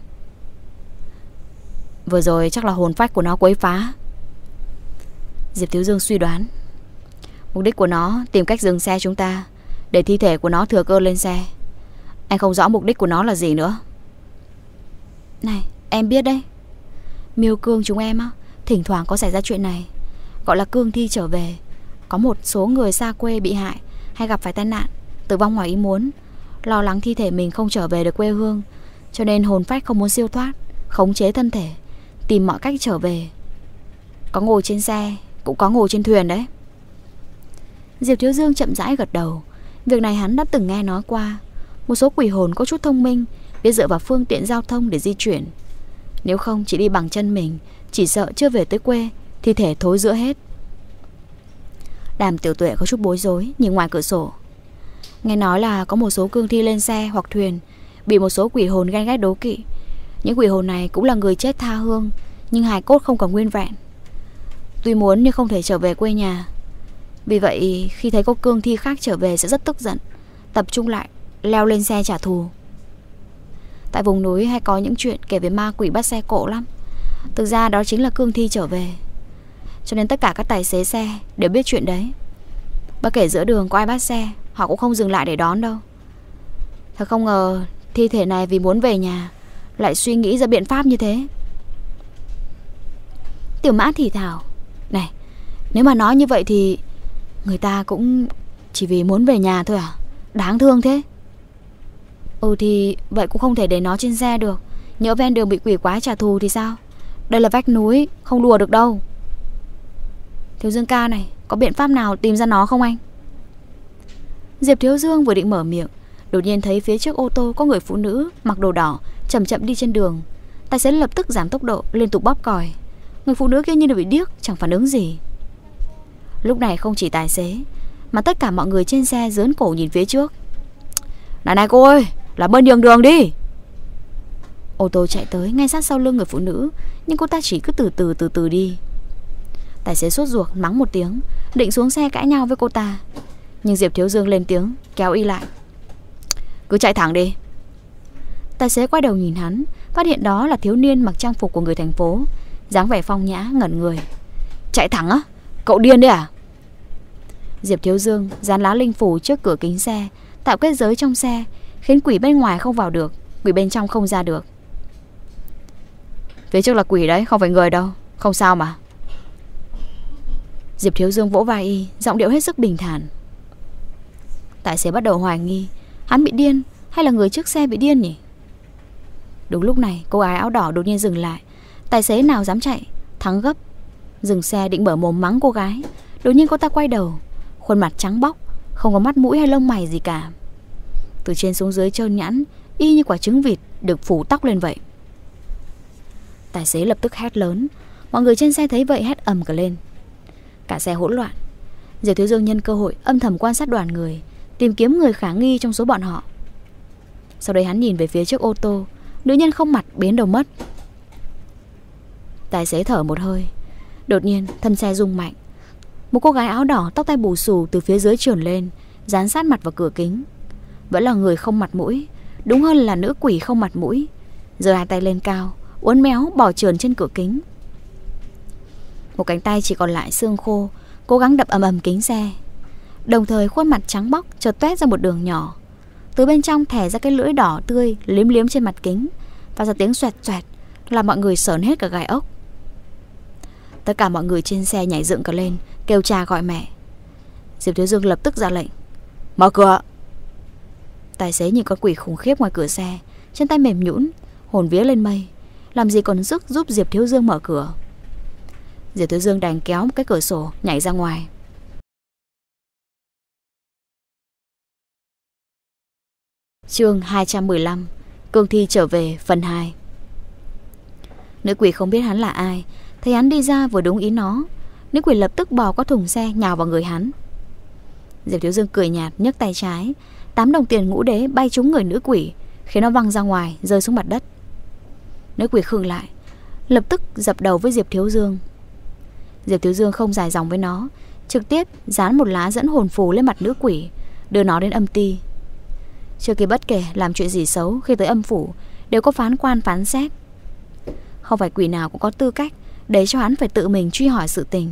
Vừa rồi chắc là hồn phách của nó quấy phá, Diệp Thiếu Dương suy đoán. Mục đích của nó tìm cách dừng xe chúng ta, để thi thể của nó thừa cơ lên xe. Anh không rõ mục đích của nó là gì nữa. Này, em biết đấy, Miêu Cương chúng em á, thỉnh thoảng có xảy ra chuyện này. Gọi là cương thi trở về. Có một số người xa quê bị hại hay gặp phải tai nạn, tử vong ngoài ý muốn, lo lắng thi thể mình không trở về được quê hương, cho nên hồn phách không muốn siêu thoát, khống chế thân thể, tìm mọi cách trở về. Có ngồi trên xe, cũng có ngồi trên thuyền đấy. Diệp Thiếu Dương chậm rãi gật đầu. Việc này hắn đã từng nghe nói qua. Một số quỷ hồn có chút thông minh, biết dựa vào phương tiện giao thông để di chuyển. Nếu không chỉ đi bằng chân mình, chỉ sợ chưa về tới quê thi thể thối rữa hết. Đàm Tiểu Tuệ có chút bối rối nhìn ngoài cửa sổ. Nghe nói là có một số cương thi lên xe hoặc thuyền bị một số quỷ hồn ghen ghét đố kỵ. Những quỷ hồn này cũng là người chết tha hương, nhưng hài cốt không còn nguyên vẹn. Tuy muốn nhưng không thể trở về quê nhà. Vì vậy khi thấy có cương thi khác trở về sẽ rất tức giận, tập trung lại leo lên xe trả thù. Tại vùng núi hay có những chuyện kể về ma quỷ bắt xe cộ lắm. Thực ra đó chính là cương thi trở về. Cho nên tất cả các tài xế xe đều biết chuyện đấy. Bất kể giữa đường có ai bắt xe, họ cũng không dừng lại để đón đâu. Thật không ngờ thi thể này vì muốn về nhà lại suy nghĩ ra biện pháp như thế. Tiểu Mã thì thào. Này, nếu mà nói như vậy thì người ta cũng chỉ vì muốn về nhà thôi à? Đáng thương thế. Ừ thì vậy cũng không thể để nó trên xe được. Nhỡ ven đường bị quỷ quái trả thù thì sao? Đây là vách núi, không đùa được đâu. Thiếu Dương ca này, có biện pháp nào tìm ra nó không anh? Diệp Thiếu Dương vừa định mở miệng, đột nhiên thấy phía trước ô tô có người phụ nữ mặc đồ đỏ chậm chậm đi trên đường. Tài xế lập tức giảm tốc độ, liên tục bóp còi. Người phụ nữ kia như là bị điếc, chẳng phản ứng gì. Lúc này không chỉ tài xế mà tất cả mọi người trên xe giớn cổ nhìn phía trước. Này này cô ơi, là bên nhường đường đi. Ô tô chạy tới ngay sát sau lưng người phụ nữ, nhưng cô ta chỉ cứ từ từ từ từ đi. Tài xế sốt ruột mắng một tiếng, định xuống xe cãi nhau với cô ta. Nhưng Diệp Thiếu Dương lên tiếng kéo y lại. Cứ chạy thẳng đi. Tài xế quay đầu nhìn hắn, phát hiện đó là thiếu niên mặc trang phục của người thành phố, dáng vẻ phong nhã ngẩn người. Chạy thẳng á? Cậu điên đấy à? Diệp Thiếu Dương dán lá linh phủ trước cửa kính xe, tạo kết giới trong xe, khiến quỷ bên ngoài không vào được, quỷ bên trong không ra được. Phía trước là quỷ đấy, không phải người đâu. Không sao mà. Diệp Thiếu Dương vỗ vai y, giọng điệu hết sức bình thản. Tài xế bắt đầu hoài nghi hắn bị điên hay là người trước xe bị điên nhỉ? Đúng lúc này cô gái áo đỏ đột nhiên dừng lại. Tài xế nào dám chạy, thắng gấp, dừng xe định mở mồm mắng cô gái. Đột nhiên cô ta quay đầu, khuôn mặt trắng bóc, không có mắt mũi hay lông mày gì cả. Từ trên xuống dưới trơn nhẵn, y như quả trứng vịt được phủ tóc lên vậy. Tài xế lập tức hét lớn. Mọi người trên xe thấy vậy hét ầm cả lên. Cả xe hỗn loạn. Diệp Thiếu Dương nhân cơ hội âm thầm quan sát đoàn người, tìm kiếm người khả nghi trong số bọn họ. Sau đấy hắn nhìn về phía trước ô tô. Nữ nhân không mặt biến đầu mất. Tài xế thở một hơi. Đột nhiên thân xe rung mạnh. Một cô gái áo đỏ tóc tai bù xù từ phía dưới trườn lên, dán sát mặt vào cửa kính. Vẫn là người không mặt mũi, đúng hơn là nữ quỷ không mặt mũi. Giơ hai tay lên cao, uốn méo bò trườn trên cửa kính. Một cánh tay chỉ còn lại xương khô, cố gắng đập ầm ầm kính xe. Đồng thời khuôn mặt trắng bóc chợt toét ra một đường nhỏ. Từ bên trong thẻ ra cái lưỡi đỏ tươi liếm liếm trên mặt kính, và ra tiếng xoẹt xoẹt làm mọi người sởn hết cả gai ốc. Tất cả mọi người trên xe nhảy dựng cả lên, kêu cha gọi mẹ. Diệp Thiếu Dương lập tức ra lệnh: mở cửa. Tài xế nhìn con quỷ khủng khiếp ngoài cửa xe, chân tay mềm nhũn, hồn vía lên mây, làm gì còn sức giúp Diệp Thiếu Dương mở cửa. Diệp Thiếu Dương đành kéo một cái cửa sổ nhảy ra ngoài. Chương hai trăm mười lăm. Cương thi trở về phần hai. Nữ quỷ không biết hắn là ai, thấy hắn đi ra vừa đúng ý nó, nữ quỷ lập tức bò qua thùng xe nhào vào người hắn. Diệp Thiếu Dương cười nhạt nhấc tay trái, tám đồng tiền ngũ đế bay trúng người nữ quỷ, khiến nó văng ra ngoài rơi xuống mặt đất. Nữ quỷ khựng lại, lập tức dập đầu với Diệp Thiếu Dương. Diệp Thiếu Dương không dài dòng với nó, trực tiếp dán một lá dẫn hồn phù lên mặt nữ quỷ, đưa nó đến âm ti. Chưa kịp bất kể làm chuyện gì xấu, khi tới âm phủ đều có phán quan phán xét. Không phải quỷ nào cũng có tư cách để cho hắn phải tự mình truy hỏi sự tình.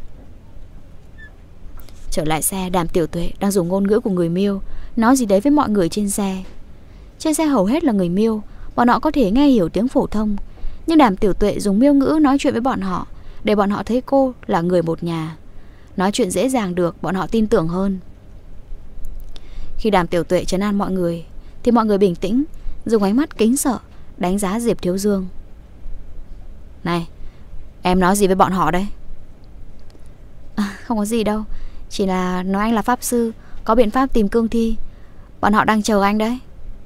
Trở lại xe, Đàm Tiểu Tuệ đang dùng ngôn ngữ của người Miêu nói gì đấy với mọi người trên xe. Trên xe hầu hết là người Miêu, bọn họ có thể nghe hiểu tiếng phổ thông, nhưng Đàm Tiểu Tuệ dùng Miêu ngữ nói chuyện với bọn họ, để bọn họ thấy cô là người một nhà. Nói chuyện dễ dàng được, bọn họ tin tưởng hơn. Khi Đàm Tiểu Tuệ trấn an mọi người thì mọi người bình tĩnh, dùng ánh mắt kính sợ đánh giá Diệp Thiếu Dương. Này, em nói gì với bọn họ đấy? À, không có gì đâu, chỉ là nói anh là pháp sư, có biện pháp tìm cương thi. Bọn họ đang chờ anh đấy.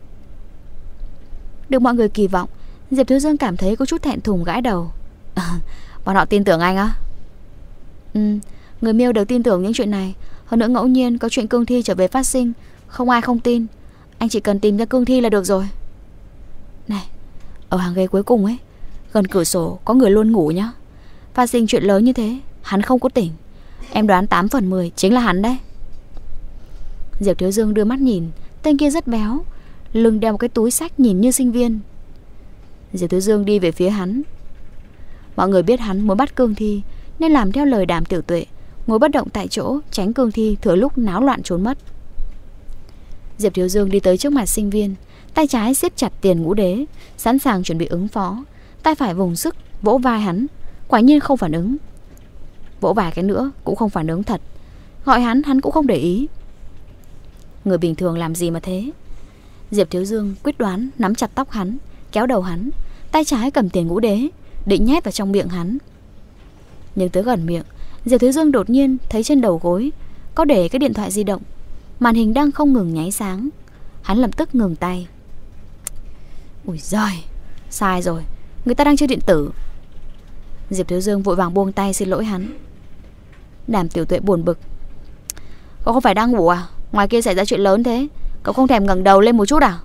Được mọi người kỳ vọng, Diệp Thiếu Dương cảm thấy có chút thẹn thùng gãi đầu. À, bọn họ tin tưởng anh á? Ừ, người Miêu đều tin tưởng những chuyện này. Hơn nữa ngẫu nhiên có chuyện cương thi trở về phát sinh, không ai không tin. Anh chỉ cần tìm ra cương thi là được rồi. Này, ở hàng ghế cuối cùng ấy, gần cửa sổ có người luôn ngủ nhá. Phát sinh chuyện lớn như thế, hắn không có tỉnh. Em đoán tám phần mười chính là hắn đấy. Diệp Thiếu Dương đưa mắt nhìn, tên kia rất béo, lưng đeo một cái túi xách nhìn như sinh viên. Diệp Thiếu Dương đi về phía hắn. Mọi người biết hắn muốn bắt cương thi, nên làm theo lời Đàm Tiểu Tuệ, ngồi bất động tại chỗ, tránh cương thi thừa lúc náo loạn trốn mất. Diệp Thiếu Dương đi tới trước mặt sinh viên, tay trái siết chặt tiền ngũ đế, sẵn sàng chuẩn bị ứng phó. Tay phải vùng sức vỗ vai hắn, quả nhiên không phản ứng. Vỗ vài cái nữa cũng không phản ứng thật. Gọi hắn, hắn cũng không để ý. Người bình thường làm gì mà thế. Diệp Thiếu Dương quyết đoán nắm chặt tóc hắn, kéo đầu hắn, tay trái cầm tiền ngũ đế, định nhét vào trong miệng hắn. Nhưng tới gần miệng, Diệp Thiếu Dương đột nhiên thấy trên đầu gối có để cái điện thoại di động, màn hình đang không ngừng nháy sáng. Hắn lập tức ngừng tay. Ui giời, sai rồi, người ta đang chơi điện tử. Diệp Thiếu Dương vội vàng buông tay xin lỗi hắn. Đàm Tiểu Tuệ buồn bực. Cậu không phải đang ngủ à? Ngoài kia xảy ra chuyện lớn thế, cậu không thèm ngẩng đầu lên một chút à?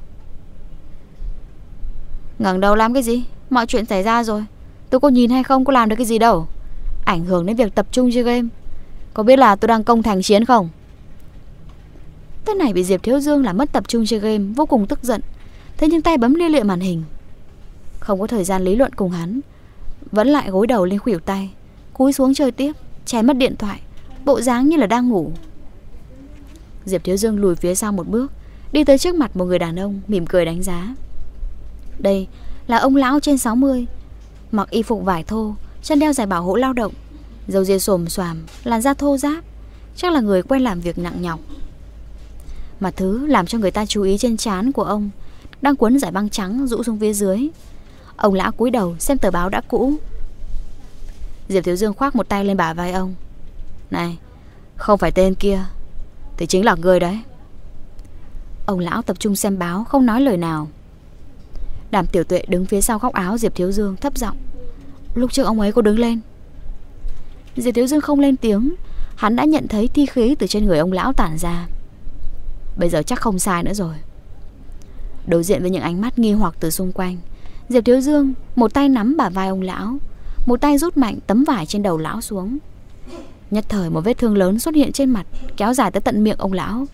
Ngẩng đầu làm cái gì? Mọi chuyện xảy ra rồi, tôi có nhìn hay không có làm được cái gì đâu. Ảnh hưởng đến việc tập trung chơi game. Có biết là tôi đang công thành chiến không? Tên này bị Diệp Thiếu Dương làm mất tập trung chơi game, vô cùng tức giận. Thế nhưng tay bấm lia lịa màn hình, không có thời gian lý luận cùng hắn, vẫn lại gối đầu lên khuỷu tay, cúi xuống chơi tiếp, chém mất điện thoại, bộ dáng như là đang ngủ. Diệp Thiếu Dương lùi phía sau một bước, đi tới trước mặt một người đàn ông, mỉm cười đánh giá. Đây là ông lão trên sáu mươi, mặc y phục vải thô, chân đeo giày bảo hộ lao động, râu ria xồm xoàm, làn da thô ráp, chắc là người quen làm việc nặng nhọc. Mà thứ làm cho người ta chú ý trên trán của ông đang quấn dải băng trắng rũ xuống phía dưới. Ông lão cúi đầu xem tờ báo đã cũ. Diệp Thiếu Dương khoác một tay lên bả vai ông. Này, không phải tên kia thì chính là người đấy. Ông lão tập trung xem báo, không nói lời nào. Đàm Tiểu Tuệ đứng phía sau góc áo Diệp Thiếu Dương, thấp giọng. Lúc trước ông ấy có đứng lên? Diệp Thiếu Dương không lên tiếng. Hắn đã nhận thấy thi khí từ trên người ông lão tản ra. Bây giờ chắc không sai nữa rồi. Đối diện với những ánh mắt nghi hoặc từ xung quanh, Diệp Thiếu Dương một tay nắm bả vai ông lão, một tay rút mạnh tấm vải trên đầu lão xuống. Nhất thời một vết thương lớn xuất hiện trên mặt, kéo dài tới tận miệng ông lão.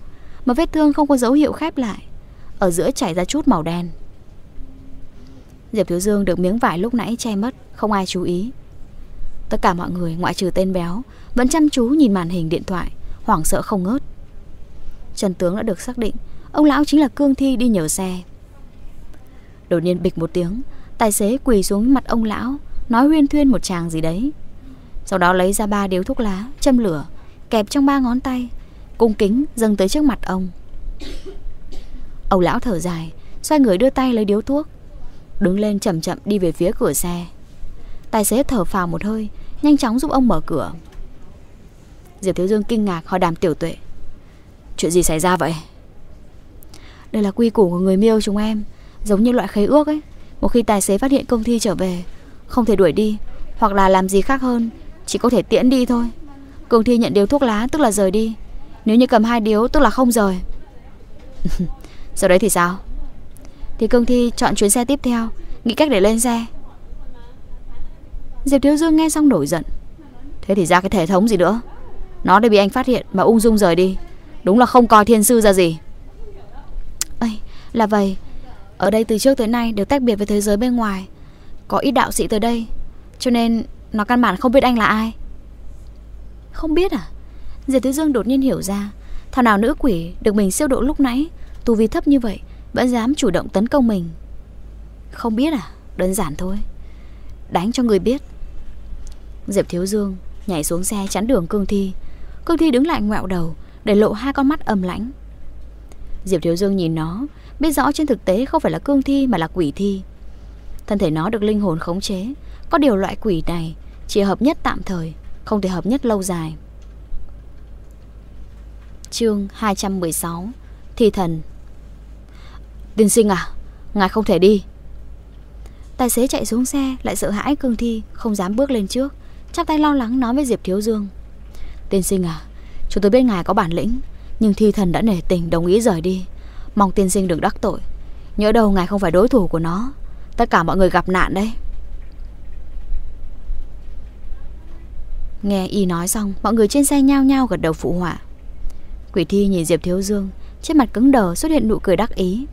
mà vết thương không có dấu hiệu khép lại, ở giữa chảy ra chút màu đen. Diệp Thiếu Dương được miếng vải lúc nãy che mất, không ai chú ý. Tất cả mọi người ngoại trừ tên béo vẫn chăm chú nhìn màn hình điện thoại, hoảng sợ không ngớt. Chân tướng đã được xác định, ông lão chính là Cương Thi đi nhờ xe. Đột nhiên bịch một tiếng, tài xế quỳ xuống mặt ông lão, nói huyên thuyên một tràng gì đấy. Sau đó lấy ra ba điếu thuốc lá, châm lửa, kẹp trong ba ngón tay, cung kính dâng tới trước mặt ông. Ông lão thở dài, xoay người đưa tay lấy điếu thuốc, đứng lên chậm chậm đi về phía cửa xe. Tài xế thở phào một hơi, nhanh chóng giúp ông mở cửa. Diệp Thiếu Dương kinh ngạc hỏi Đàm Tiểu Tuệ: chuyện gì xảy ra vậy? Đây là quy củ của người Miêu chúng em, giống như loại khế ước ấy. Một khi tài xế phát hiện Cương Thi trở về, không thể đuổi đi, hoặc là làm gì khác hơn, chỉ có thể tiễn đi thôi. Cương Thi nhận điếu thuốc lá tức là rời đi, nếu như cầm hai điếu tức là không rời. Sau đấy thì sao? Thì Cương Thi chọn chuyến xe tiếp theo, nghĩ cách để lên xe. Diệp Thiếu Dương nghe xong nổi giận: thế thì ra cái thể thống gì nữa? Nó đã bị anh phát hiện mà ung dung rời đi, đúng là không coi thiên sư ra gì. Ây, là vậy. Ở đây từ trước tới nay đều tách biệt với thế giới bên ngoài, có ít đạo sĩ tới đây, cho nên nó căn bản không biết anh là ai. Không biết à? Diệp Thiếu Dương đột nhiên hiểu ra, thảo nào nữ quỷ được mình siêu độ lúc nãy tu vi thấp như vậy vẫn dám chủ động tấn công mình. Không biết à? Đơn giản thôi, đánh cho người biết. Diệp Thiếu Dương nhảy xuống xe chắn đường Cương Thi. Cương Thi đứng lại ngoẹo đầu, để lộ hai con mắt âm lãnh. Diệp Thiếu Dương nhìn nó, biết rõ trên thực tế không phải là Cương Thi mà là quỷ thi. Thân thể nó được linh hồn khống chế, có điều loại quỷ này chỉ hợp nhất tạm thời, không thể hợp nhất lâu dài. Chương hai trăm mười sáu. Thi thần. Tiên sinh à, ngài không thể đi. Tài xế chạy xuống xe lại sợ hãi Cương Thi, không dám bước lên trước, chắp tay lo lắng nói với Diệp Thiếu Dương: tiên sinh à, chúng tôi biết ngài có bản lĩnh, nhưng thi thần đã nể tình đồng ý rời đi, mong tiên sinh đừng đắc tội. Nhỡ đâu ngài không phải đối thủ của nó, tất cả mọi người gặp nạn đấy. Nghe y nói xong, mọi người trên xe nhao nhao gật đầu phụ họa. Quỷ thi nhìn Diệp Thiếu Dương, trên mặt cứng đờ xuất hiện nụ cười đắc ý.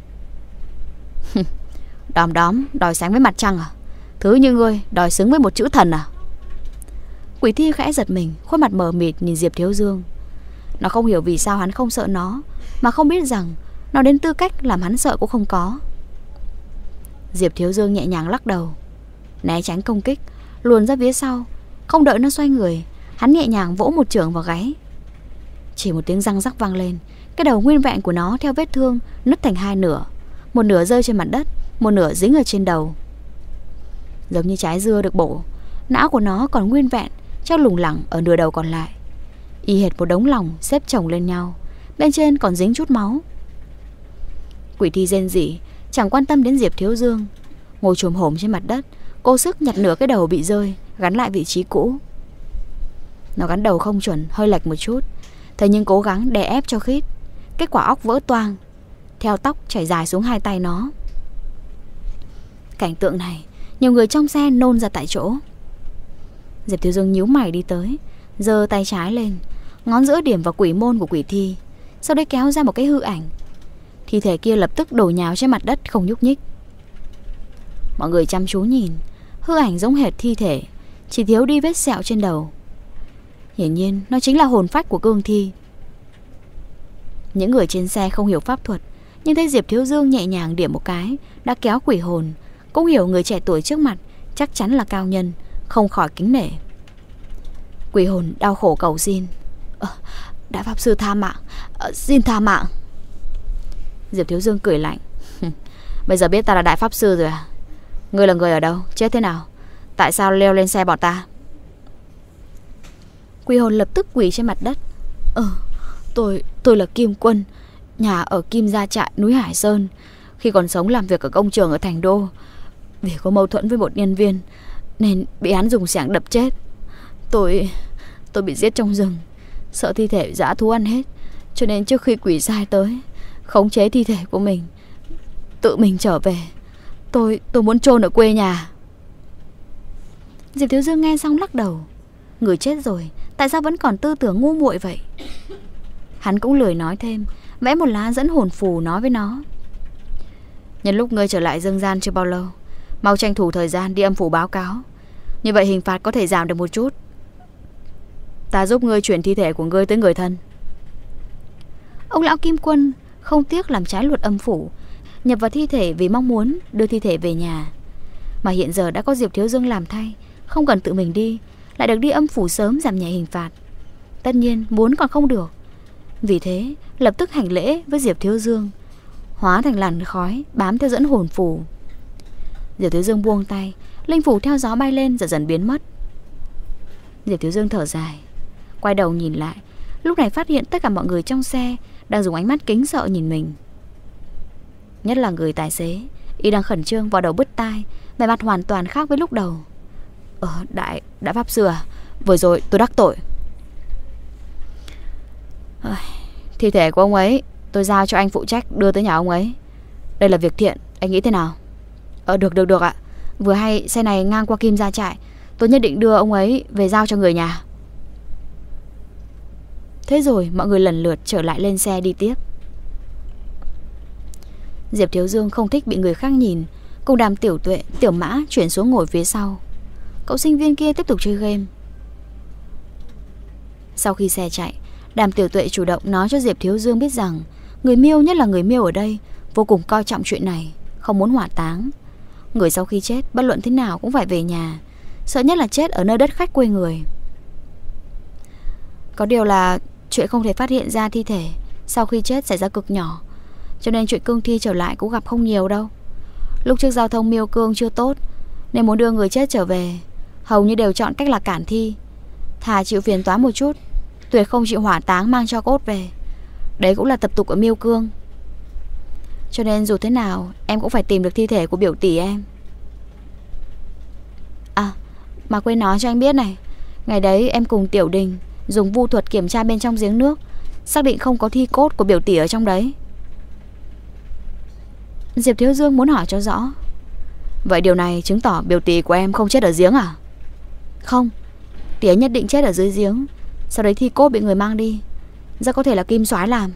Đom đóm đòi sánh với mặt trăng à? Thứ như ngươi đòi xứng với một chữ thần à? Quỷ thi khẽ giật mình, khuôn mặt mờ mịt nhìn Diệp Thiếu Dương. Nó không hiểu vì sao hắn không sợ nó, mà không biết rằng nó đến tư cách làm hắn sợ cũng không có. Diệp Thiếu Dương nhẹ nhàng lắc đầu, né tránh công kích, luồn ra phía sau. Không đợi nó xoay người, hắn nhẹ nhàng vỗ một chưởng vào gáy. Chỉ một tiếng răng rắc vang lên, cái đầu nguyên vẹn của nó theo vết thương nứt thành hai nửa, một nửa rơi trên mặt đất, một nửa dính ở trên đầu. Giống như trái dưa được bổ, não của nó còn nguyên vẹn, treo lủng lẳng ở nửa đầu còn lại, y hệt một đống lòng xếp chồng lên nhau, bên trên còn dính chút máu. Quỷ thi rên rỉ, chẳng quan tâm đến Diệp Thiếu Dương, ngồi chồm hổm trên mặt đất, cố sức nhặt nửa cái đầu bị rơi, gắn lại vị trí cũ. Nó gắn đầu không chuẩn, hơi lệch một chút, thế nhưng cố gắng đè ép cho khít. Kết quả óc vỡ toang, theo tóc chảy dài xuống hai tay nó. Cảnh tượng này, nhiều người trong xe nôn ra tại chỗ. Diệp Thiếu Dương nhíu mày đi tới, giơ tay trái lên, ngón giữa điểm vào quỷ môn của quỷ thi, sau đấy kéo ra một cái hư ảnh. Thi thể kia lập tức đổ nhào trên mặt đất không nhúc nhích. Mọi người chăm chú nhìn, hư ảnh giống hệt thi thể, chỉ thiếu đi vết sẹo trên đầu. Hiển nhiên nó chính là hồn phách của Cương Thi. Những người trên xe không hiểu pháp thuật, nhưng thấy Diệp Thiếu Dương nhẹ nhàng điểm một cái đã kéo quỷ hồn, cũng hiểu người trẻ tuổi trước mặt chắc chắn là cao nhân, không khỏi kính nể. Quỷ hồn đau khổ cầu xin: ờ, Đại pháp sư tha mạng, ờ, xin tha mạng. Diệp Thiếu Dương cười lạnh: bây giờ biết ta là đại pháp sư rồi à? Ngươi là người ở đâu, chết thế nào, tại sao leo lên xe bọn ta? Quỷ hồn lập tức quỳ trên mặt đất: Ờ, tôi, tôi là Kim Quân, nhà ở Kim Gia Trại, núi Hải Sơn. Khi còn sống làm việc ở công trường ở Thành Đô, vì có mâu thuẫn với một nhân viên nên bị hắn dùng xẻng đập chết. Tôi, tôi bị giết trong rừng, sợ thi thể dã thú ăn hết, cho nên trước khi quỷ sai tới, khống chế thi thể của mình, tự mình trở về. Tôi, tôi muốn chôn ở quê nhà. Diệp Thiếu Dương nghe xong lắc đầu. Người chết rồi, tại sao vẫn còn tư tưởng ngu muội vậy? Hắn cũng lười nói thêm, vẽ một lá dẫn hồn phù nói với nó: nhân lúc ngươi trở lại dương gian chưa bao lâu, mau tranh thủ thời gian đi âm phủ báo cáo. Như vậy hình phạt có thể giảm được một chút. Ta giúp ngươi chuyển thi thể của ngươi tới người thân. Ông lão Kim Quân không tiếc làm trái luật âm phủ, nhập vào thi thể vì mong muốn đưa thi thể về nhà. Mà hiện giờ đã có Diệp Thiếu Dương làm thay, không cần tự mình đi, lại được đi âm phủ sớm giảm nhẹ hình phạt. Tất nhiên muốn còn không được. Vì thế lập tức hành lễ với Diệp Thiếu Dương, hóa thành làn khói bám theo dẫn hồn phù. Diệp Thiếu Dương buông tay, linh phủ theo gió bay lên, dần dần biến mất. Diệp Thiếu Dương thở dài, quay đầu nhìn lại, lúc này phát hiện tất cả mọi người trong xe đang dùng ánh mắt kính sợ nhìn mình. Nhất là người tài xế, y đang khẩn trương vào đầu bứt tai, vẻ mặt hoàn toàn khác với lúc đầu. Ờ, đại, đại pháp sư à, vừa rồi tôi đắc tội. À, thi thể của ông ấy tôi giao cho anh phụ trách đưa tới nhà ông ấy. Đây là việc thiện, anh nghĩ thế nào? Ờ, được, được, được ạ. Vừa hay xe này ngang qua Kim Gia Trại, tôi nhất định đưa ông ấy về giao cho người nhà. Thế rồi mọi người lần lượt trở lại lên xe đi tiếp. Diệp Thiếu Dương không thích bị người khác nhìn, cùng Đàm Tiểu Tuệ, Tiểu Mã chuyển xuống ngồi phía sau. Cậu sinh viên kia tiếp tục chơi game. Sau khi xe chạy, Đàm Tiểu Tuệ chủ động nói cho Diệp Thiếu Dương biết rằng người Miêu, nhất là người Miêu ở đây, vô cùng coi trọng chuyện này, không muốn hỏa táng. Người sau khi chết bất luận thế nào cũng phải về nhà, sợ nhất là chết ở nơi đất khách quê người. Có điều là chuyện không thể phát hiện ra thi thể sau khi chết xảy ra cực nhỏ, cho nên chuyện cương thi trở lại cũng gặp không nhiều đâu. Lúc trước giao thông Miêu Cương chưa tốt, nên muốn đưa người chết trở về hầu như đều chọn cách là cản thi, thà chịu phiền toái một chút, tuyệt không chịu hỏa táng mang cho cốt về. Đấy cũng là tập tục ở Miêu Cương. Cho nên dù thế nào em cũng phải tìm được thi thể của biểu tỷ em. À, mà quên nói cho anh biết này, ngày đấy em cùng Tiểu Đình dùng vu thuật kiểm tra bên trong giếng nước, xác định không có thi cốt của biểu tỷ ở trong đấy. Diệp Thiếu Dương muốn hỏi cho rõ. Vậy điều này chứng tỏ biểu tỷ của em không chết ở giếng à? Không, tỷ ấy nhất định chết ở dưới giếng, sau đấy thi cốt bị người mang đi. Rất có thể là Kim Soái làm.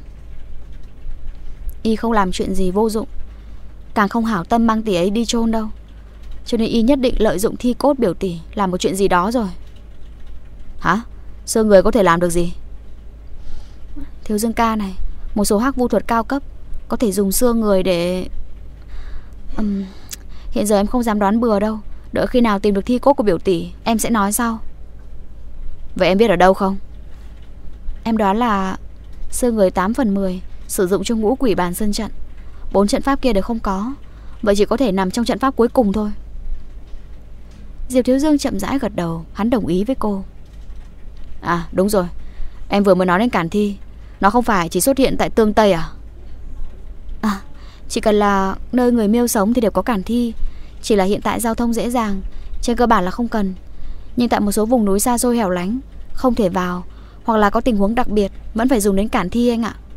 Y không làm chuyện gì vô dụng, càng không hảo tâm mang tỷ ấy đi chôn đâu, cho nên y nhất định lợi dụng thi cốt biểu tỷ làm một chuyện gì đó rồi. Hả? Xương người có thể làm được gì? Thiếu Dương ca này, một số hắc vu thuật cao cấp có thể dùng xương người để... Um, hiện giờ em không dám đoán bừa đâu. Đợi khi nào tìm được thi cốt của biểu tỷ em sẽ nói sau. Vậy em biết ở đâu không? Em đoán là xương người tám phần mười sử dụng trong ngũ quỷ bàn sơn trận. Bốn trận pháp kia đều không có, vậy chỉ có thể nằm trong trận pháp cuối cùng thôi. Diệp Thiếu Dương chậm rãi gật đầu, hắn đồng ý với cô. À đúng rồi, em vừa mới nói đến cản thi, nó không phải chỉ xuất hiện tại Tương Tây à? À, chỉ cần là nơi người Miêu sống thì đều có cản thi, chỉ là hiện tại giao thông dễ dàng, trên cơ bản là không cần. Nhưng tại một số vùng núi xa xôi hẻo lánh không thể vào, hoặc là có tình huống đặc biệt vẫn phải dùng đến cản thi anh ạ.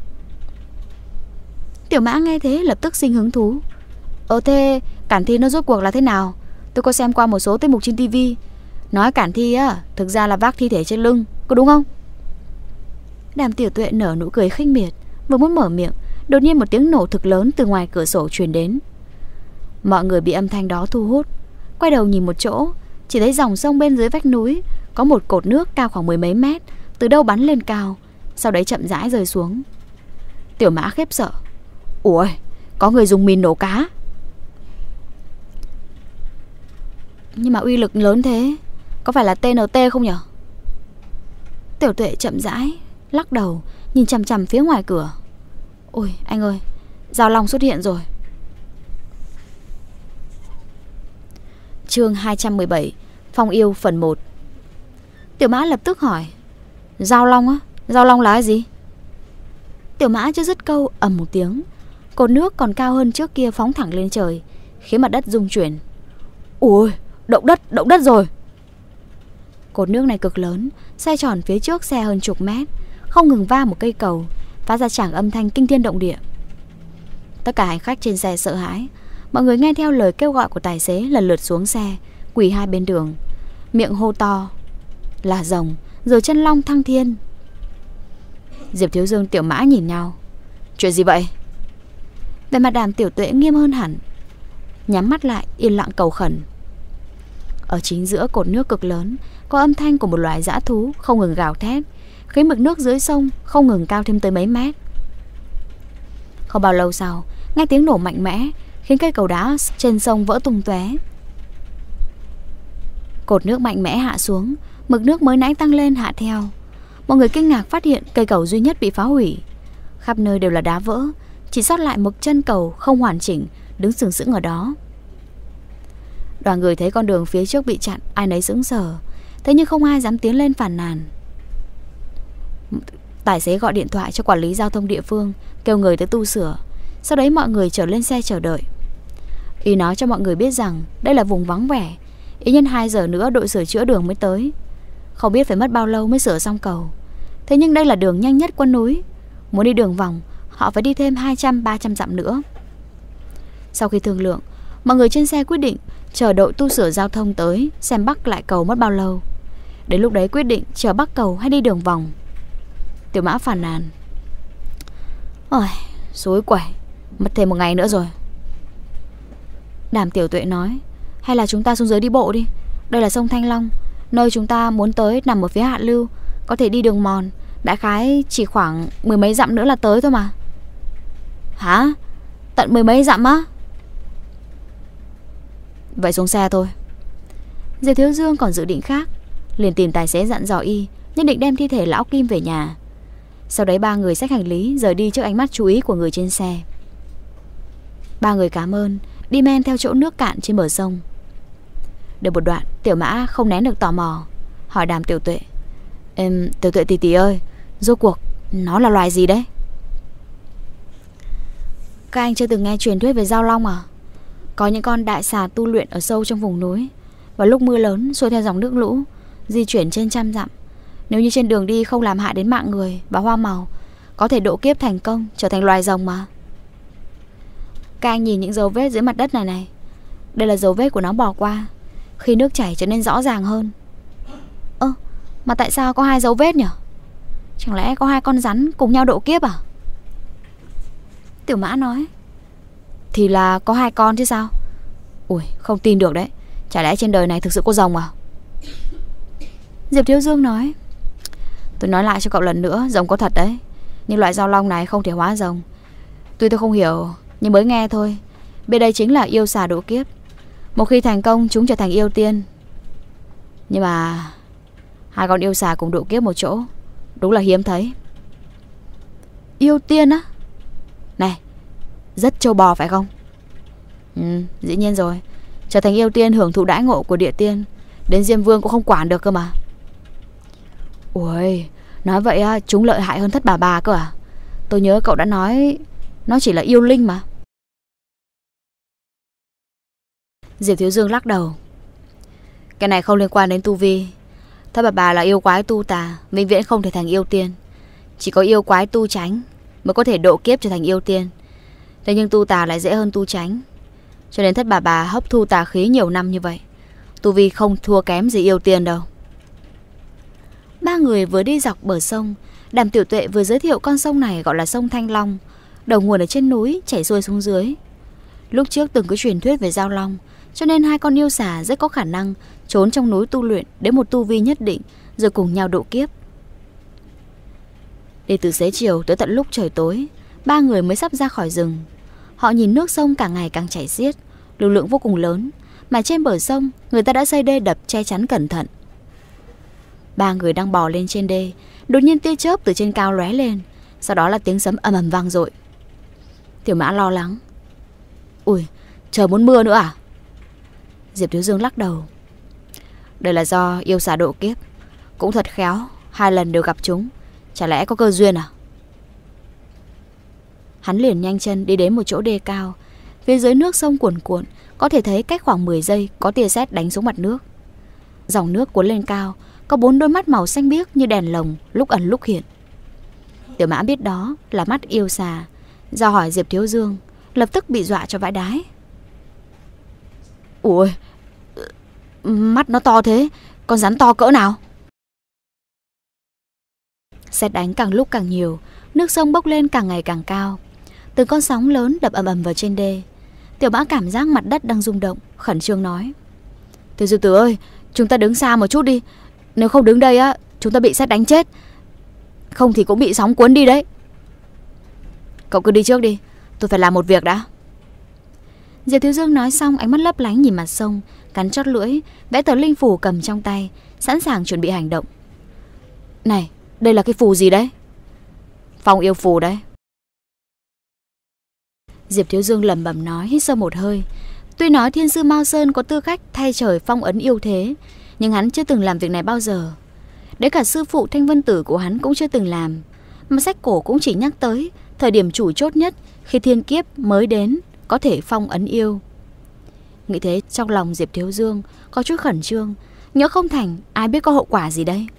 Tiểu Mã nghe thế lập tức sinh hứng thú. Ờ thế cản thi nó rốt cuộc là thế nào? Tôi có xem qua một số tiết mục trên tivi, nói cản thi á thực ra là vác thi thể trên lưng, có đúng không? Đàm Tiểu Tuệ nở nụ cười khinh miệt, vừa muốn mở miệng, đột nhiên một tiếng nổ thực lớn từ ngoài cửa sổ truyền đến. Mọi người bị âm thanh đó thu hút, quay đầu nhìn một chỗ, chỉ thấy dòng sông bên dưới vách núi có một cột nước cao khoảng mười mấy mét, từ đâu bắn lên cao, sau đấy chậm rãi rơi xuống. Tiểu Mã khiếp sợ. Ủa, có người dùng mìn nổ cá. Nhưng mà uy lực lớn thế, có phải là tê en tê không nhở? Tiểu Tuệ chậm rãi lắc đầu, nhìn chằm chằm phía ngoài cửa. Ôi anh ơi, Giao Long xuất hiện rồi. Chương hai trăm mười bảy, Phong Yêu phần một. Tiểu Mã lập tức hỏi. Giao Long á? Giao Long là cái gì? Tiểu Mã chưa dứt câu, ầm một tiếng, cột nước còn cao hơn trước kia phóng thẳng lên trời, khiến mặt đất rung chuyển. Ui, động đất, động đất rồi. Cột nước này cực lớn, xoay tròn phía trước xe hơn chục mét, không ngừng va một cây cầu, phát ra tràng âm thanh kinh thiên động địa. Tất cả hành khách trên xe sợ hãi, mọi người nghe theo lời kêu gọi của tài xế lần lượt xuống xe, quỳ hai bên đường, miệng hô to là rồng, rồi chân long thăng thiên. Diệp Thiếu Dương, Tiểu Mã nhìn nhau. Chuyện gì vậy? Về mặt Đàm Tiểu Tuệ nghiêm hơn hẳn, nhắm mắt lại yên lặng cầu khẩn. Ở chính giữa cột nước cực lớn có âm thanh của một loài dã thú không ngừng gào thét, khiến mực nước dưới sông không ngừng cao thêm tới mấy mét. Không bao lâu sau, nghe tiếng nổ mạnh mẽ khiến cây cầu đá trên sông vỡ tung tóe. Cột nước mạnh mẽ hạ xuống, mực nước mới nãy tăng lên hạ theo. Mọi người kinh ngạc phát hiện cây cầu duy nhất bị phá hủy. Khắp nơi đều là đá vỡ, chỉ sót lại một chân cầu không hoàn chỉnh đứng sừng sững ở đó. Đoàn người thấy con đường phía trước bị chặn, ai nấy sững sờ, thế nhưng không ai dám tiến lên phàn nàn. Tài xế gọi điện thoại cho quản lý giao thông địa phương, kêu người tới tu sửa. Sau đấy mọi người trở lên xe chờ đợi. Y nói cho mọi người biết rằng đây là vùng vắng vẻ, ít nhất hai giờ nữa đội sửa chữa đường mới tới. Không biết phải mất bao lâu mới sửa xong cầu. Thế nhưng đây là đường nhanh nhất quanh núi, muốn đi đường vòng họ phải đi thêm hai trăm ba trăm dặm nữa. Sau khi thương lượng, mọi người trên xe quyết định chờ đội tu sửa giao thông tới xem bắc lại cầu mất bao lâu. Đến lúc đấy quyết định chờ bắc cầu hay đi đường vòng. Tiểu Mã phàn nàn: Ôi, xối quẩy, mất thêm một ngày nữa rồi. Đàm Tiểu Tuệ nói: Hay là chúng ta xuống dưới đi bộ đi. Đây là sông Thanh Long, nơi chúng ta muốn tới nằm ở phía hạ lưu, có thể đi đường mòn, đại khái chỉ khoảng mười mấy dặm nữa là tới thôi mà. Hả? Tận mười mấy dặm á? Vậy xuống xe thôi. Diệp Thiếu Dương còn dự định khác, liền tìm tài xế dặn dò y nhất định đem thi thể lão Kim về nhà. Sau đấy ba người xách hành lý rời đi trước ánh mắt chú ý của người trên xe. Ba người cảm ơn, đi men theo chỗ nước cạn trên bờ sông. Được một đoạn, Tiểu Mã không nén được tò mò, hỏi Đàm Tiểu Tuệ: Em, Tiểu Tuệ tỷ tỷ ơi, rốt cuộc nó là loài gì đấy? Các anh chưa từng nghe truyền thuyết về Giao Long à? Có những con đại xà tu luyện ở sâu trong vùng núi, và lúc mưa lớn xuôi theo dòng nước lũ, di chuyển trên trăm dặm. Nếu như trên đường đi không làm hại đến mạng người và hoa màu, có thể độ kiếp thành công, trở thành loài rồng mà. Các anh nhìn những dấu vết dưới mặt đất này này. Đây là dấu vết của nó bỏ qua, khi nước chảy trở nên rõ ràng hơn. Ơ, mà tại sao có hai dấu vết nhỉ? Chẳng lẽ có hai con rắn cùng nhau độ kiếp à? Tiểu Mã nói: Thì là có hai con chứ sao. Ui, không tin được đấy. Chả lẽ trên đời này thực sự có rồng à? Diệp Thiếu Dương nói: Tôi nói lại cho cậu lần nữa, rồng có thật đấy, nhưng loại Giao Long này không thể hóa rồng. Tuy tôi không hiểu, nhưng mới nghe thôi, biết đây chính là yêu xà độ kiếp. Một khi thành công chúng trở thành yêu tiên. Nhưng mà hai con yêu xà cùng độ kiếp một chỗ, đúng là hiếm thấy. Yêu tiên á? Này, rất trâu bò phải không? Ừ, dĩ nhiên rồi. Trở thành yêu tiên hưởng thụ đãi ngộ của địa tiên, đến Diêm Vương cũng không quản được cơ mà. Ui, nói vậy á, chúng lợi hại hơn Thất Bà Bà cơ à? Tôi nhớ cậu đã nói nó chỉ là yêu linh mà. Diệp Thiếu Dương lắc đầu: Cái này không liên quan đến tu vi. Thất Bà Bà là yêu quái tu tà, vĩnh viễn không thể thành yêu tiên. Chỉ có yêu quái tu chánh mới có thể độ kiếp trở thành yêu tiên. Thế nhưng tu tà lại dễ hơn tu chánh, cho nên Thất Bà Bà hấp thu tà khí nhiều năm như vậy, tu vi không thua kém gì yêu tiên đâu. Ba người vừa đi dọc bờ sông, Đàm Tiểu Tuệ vừa giới thiệu con sông này gọi là sông Thanh Long, đầu nguồn ở trên núi chảy xuôi xuống dưới. Lúc trước từng có truyền thuyết về Giao Long, cho nên hai con yêu xà rất có khả năng trốn trong núi tu luyện đến một tu vi nhất định, rồi cùng nhau độ kiếp. Đi từ xế chiều tới tận lúc trời tối, ba người mới sắp ra khỏi rừng. Họ nhìn nước sông càng ngày càng chảy xiết, lưu lượng vô cùng lớn, mà trên bờ sông người ta đã xây đê đập che chắn cẩn thận. Ba người đang bò lên trên đê, đột nhiên tia chớp từ trên cao lóe lên, sau đó là tiếng sấm ầm ầm vang dội. Tiểu Mã lo lắng: Ui, trời muốn mưa nữa à? Diệp Thiếu Dương lắc đầu: Đây là do yêu xà độ kiếp, cũng thật khéo, hai lần đều gặp chúng, chả lẽ có cơ duyên à? Hắn liền nhanh chân đi đến một chỗ đê cao. Phía dưới nước sông cuồn cuộn, có thể thấy cách khoảng mười giây có tia sét đánh xuống mặt nước. Dòng nước cuốn lên cao, có bốn đôi mắt màu xanh biếc như đèn lồng, lúc ẩn lúc hiện. Tiểu Mã biết đó là mắt yêu xà, do hỏi Diệp Thiếu Dương, lập tức bị dọa cho vãi đái. Ui, mắt nó to thế, con rắn to cỡ nào? Sét đánh càng lúc càng nhiều, nước sông bốc lên càng ngày càng cao. Từng con sóng lớn đập ầm ầm vào trên đê. Tiểu Mã cảm giác mặt đất đang rung động, khẩn trương nói: Tiểu Diệp Tử ơi, chúng ta đứng xa một chút đi. Nếu không đứng đây á, chúng ta bị sét đánh chết. Không thì cũng bị sóng cuốn đi đấy. Cậu cứ đi trước đi, tôi phải làm một việc đã. Diệp Thiếu Dương nói xong, ánh mắt lấp lánh nhìn mặt sông, cắn chót lưỡi, vẽ tờ linh phù cầm trong tay, sẵn sàng chuẩn bị hành động. Này, đây là cái phù gì đấy? Phong yêu phù đấy. Diệp Thiếu Dương lẩm bẩm nói, hít sâu một hơi. Tuy nói Thiên Sư Mao Sơn có tư cách thay trời phong ấn yêu thế, nhưng hắn chưa từng làm việc này bao giờ. Đến cả sư phụ Thanh Vân Tử của hắn cũng chưa từng làm. Mà sách cổ cũng chỉ nhắc tới thời điểm chủ chốt nhất, khi thiên kiếp mới đến, có thể phong ấn yêu. Nghĩ thế trong lòng Diệp Thiếu Dương có chút khẩn trương. Nhỡ không thành, ai biết có hậu quả gì đây.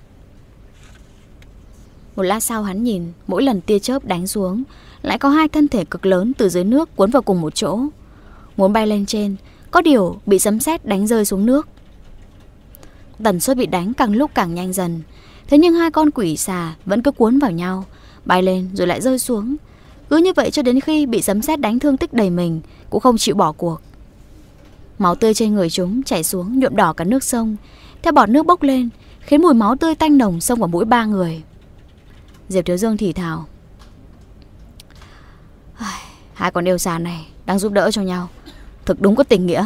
Một lát sau hắn nhìn, mỗi lần tia chớp đánh xuống, lại có hai thân thể cực lớn từ dưới nước cuốn vào cùng một chỗ. Muốn bay lên trên, có điều bị sấm sét đánh rơi xuống nước. Tần suất bị đánh càng lúc càng nhanh dần. Thế nhưng hai con quỷ xà vẫn cứ cuốn vào nhau, bay lên rồi lại rơi xuống. Cứ như vậy cho đến khi bị sấm sét đánh thương tích đầy mình, cũng không chịu bỏ cuộc. Máu tươi trên người chúng chảy xuống nhuộm đỏ cả nước sông. Theo bọt nước bốc lên, khiến mùi máu tươi tanh nồng xông vào mũi ba người. Diệp Thiếu Dương thì thào: Hai con yêu xà này đang giúp đỡ cho nhau, thực đúng có tình nghĩa.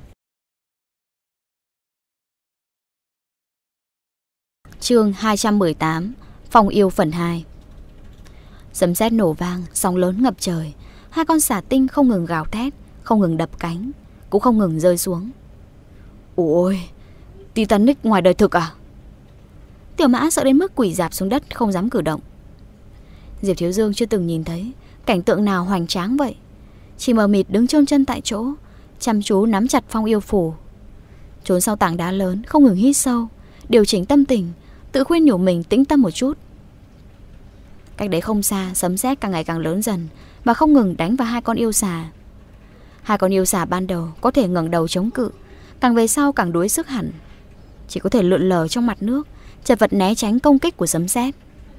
Chương hai trăm mười tám, Phong yêu phần hai. Sấm sét nổ vang, sóng lớn ngập trời. Hai con xà tinh không ngừng gào thét, không ngừng đập cánh, cũng không ngừng rơi xuống. Ôi, Titanic ngoài đời thực à? Tiểu Mã sợ đến mức quỳ rạp xuống đất, không dám cử động. Diệp Thiếu Dương chưa từng nhìn thấy cảnh tượng nào hoành tráng vậy. Chỉ mờ mịt đứng chôn chân tại chỗ, chăm chú nắm chặt phong yêu phủ. Trốn sau tảng đá lớn, không ngừng hít sâu, điều chỉnh tâm tình, tự khuyên nhủ mình tĩnh tâm một chút. Cách đấy không xa, sấm sét càng ngày càng lớn dần và không ngừng đánh vào hai con yêu xà. Hai con yêu xà ban đầu có thể ngẩng đầu chống cự, càng về sau càng đuối sức hẳn, chỉ có thể lượn lờ trong mặt nước, chật vật né tránh công kích của sấm sét.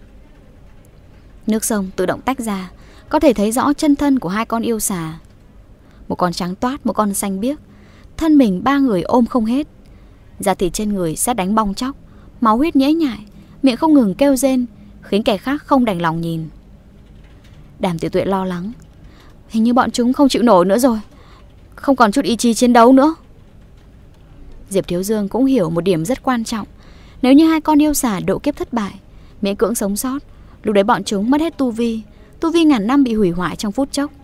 Nước sông tự động tách ra, có thể thấy rõ chân thân của hai con yêu xà. Một con trắng toát, một con xanh biếc. Thân mình ba người ôm không hết. Da thịt trên người sét đánh bong chóc, máu huyết nhễ nhại, miệng không ngừng kêu rên, khiến kẻ khác không đành lòng nhìn. Đàm Tiểu Tuệ lo lắng: Hình như bọn chúng không chịu nổi nữa rồi, không còn chút ý chí chiến đấu nữa. Diệp Thiếu Dương cũng hiểu một điểm rất quan trọng. Nếu như hai con yêu xà độ kiếp thất bại, miễn cưỡng sống sót, lúc đấy bọn chúng mất hết tu vi. Tu vi ngàn năm bị hủy hoại trong phút chốc.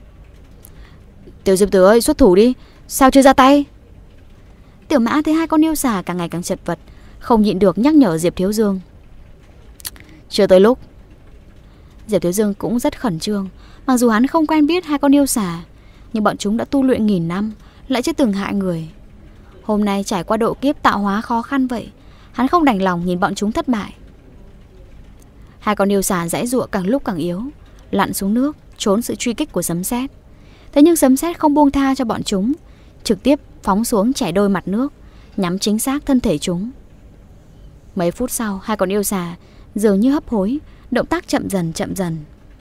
Tiểu Diệp Tử ơi, xuất thủ đi, sao chưa ra tay? Tiểu Mã thấy hai con yêu xà càng ngày càng chật vật, không nhịn được nhắc nhở Diệp Thiếu Dương: Chưa tới lúc. Diệp Thiếu Dương cũng rất khẩn trương. Mặc dù hắn không quen biết hai con yêu xà, nhưng bọn chúng đã tu luyện nghìn năm, lại chưa từng hại người. Hôm nay trải qua độ kiếp tạo hóa khó khăn vậy, hắn không đành lòng nhìn bọn chúng thất bại. Hai con yêu xà giãy giụa càng lúc càng yếu, lặn xuống nước trốn sự truy kích của sấm sét. Thế nhưng sấm sét không buông tha cho bọn chúng, trực tiếp phóng xuống chảy đôi mặt nước, nhắm chính xác thân thể chúng. Mấy phút sau, hai con yêu xà dường như hấp hối, động tác chậm dần chậm dần.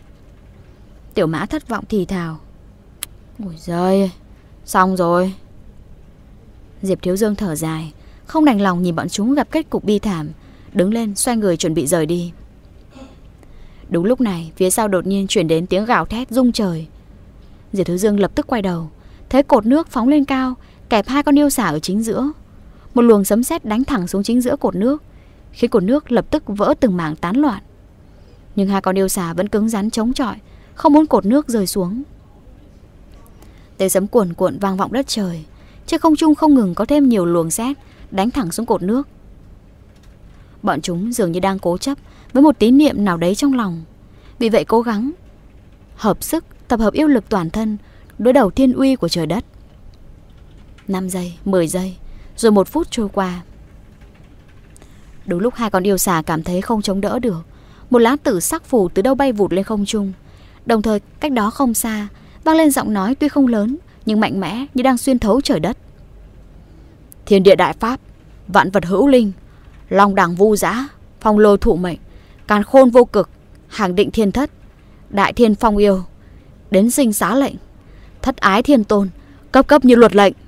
Tiểu Mã thất vọng thì thào: Ôi giời, xong rồi. Diệp Thiếu Dương thở dài, không đành lòng nhìn bọn chúng gặp kết cục bi thảm, đứng lên xoay người chuẩn bị rời đi. Đúng lúc này, phía sau đột nhiên chuyển đến tiếng gào thét rung trời. Diệp Thiếu Dương lập tức quay đầu, thấy cột nước phóng lên cao, kẹp hai con yêu xà ở chính giữa. Một luồng sấm sét đánh thẳng xuống chính giữa cột nước, khiến cột nước lập tức vỡ từng mảng tán loạn. Nhưng hai con yêu xà vẫn cứng rắn chống chọi, không muốn cột nước rơi xuống. Tiếng sấm cuồn cuộn vang vọng đất trời. Trên không trung không ngừng có thêm nhiều luồng sét đánh thẳng xuống cột nước. Bọn chúng dường như đang cố chấp với một tín niệm nào đấy trong lòng, vì vậy cố gắng hợp sức tập hợp yêu lực toàn thân đối đầu thiên uy của trời đất. Năm giây, mười giây, rồi một phút trôi qua. Đúng lúc hai con yêu xà cảm thấy không chống đỡ được, một lá tử sắc phù từ đâu bay vụt lên không trung. Đồng thời cách đó không xa vang lên giọng nói tuy không lớn nhưng mạnh mẽ như đang xuyên thấu trời đất: Thiên địa đại pháp, vạn vật hữu linh, long đẳng vu dã, phong lôi thụ mệnh, càn khôn vô cực, hàng định thiên thất, đại thiên phong yêu, đến sinh xá lệnh, thất ái thiên tôn, cấp cấp như luật lệnh.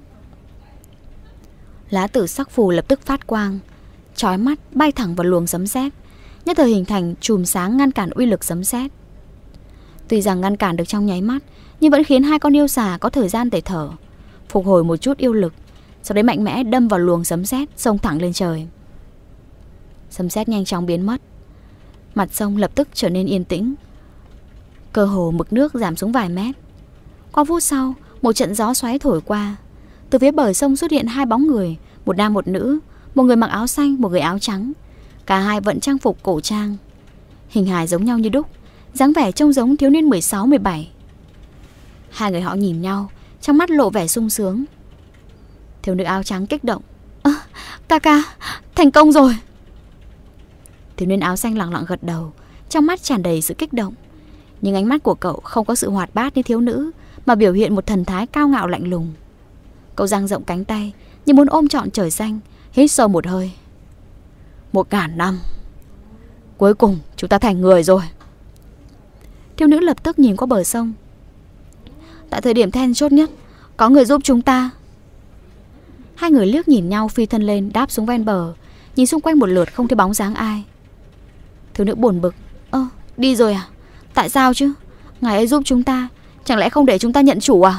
Lá tử sắc phù lập tức phát quang, chói mắt bay thẳng vào luồng sấm sét, nhất thời hình thành chùm sáng ngăn cản uy lực sấm sét. Tuy rằng ngăn cản được trong nháy mắt, nhưng vẫn khiến hai con yêu xà có thời gian để thở, phục hồi một chút yêu lực, sau đấy mạnh mẽ đâm vào luồng sấm sét, xông thẳng lên trời. Sấm sét nhanh chóng biến mất, mặt sông lập tức trở nên yên tĩnh, cơ hồ mực nước giảm xuống vài mét. Qua phút sau, một trận gió xoáy thổi qua, từ phía bờ sông xuất hiện hai bóng người, một nam một nữ, một người mặc áo xanh, một người áo trắng. Cả hai vận trang phục cổ trang, hình hài giống nhau như đúc, dáng vẻ trông giống thiếu niên mười sáu mười bảy. Hai người họ nhìn nhau, trong mắt lộ vẻ sung sướng. Thiếu nữ áo trắng kích động: à, ca ca, thành công rồi. Thiếu niên áo xanh lặng lặng gật đầu, trong mắt tràn đầy sự kích động. Nhưng ánh mắt của cậu không có sự hoạt bát như thiếu nữ, mà biểu hiện một thần thái cao ngạo lạnh lùng. Cậu dang rộng cánh tay như muốn ôm trọn trời xanh, hít sâu một hơi. Một ngàn năm, cuối cùng chúng ta thành người rồi. Thiếu nữ lập tức nhìn qua bờ sông. Tại thời điểm then chốt nhất, có người giúp chúng ta. Hai người liếc nhìn nhau, phi thân lên đáp xuống ven bờ, nhìn xung quanh một lượt không thấy bóng dáng ai. Thiếu nữ buồn bực: Ơ, đi rồi à? Tại sao chứ? Ngài ấy giúp chúng ta, chẳng lẽ không để chúng ta nhận chủ à?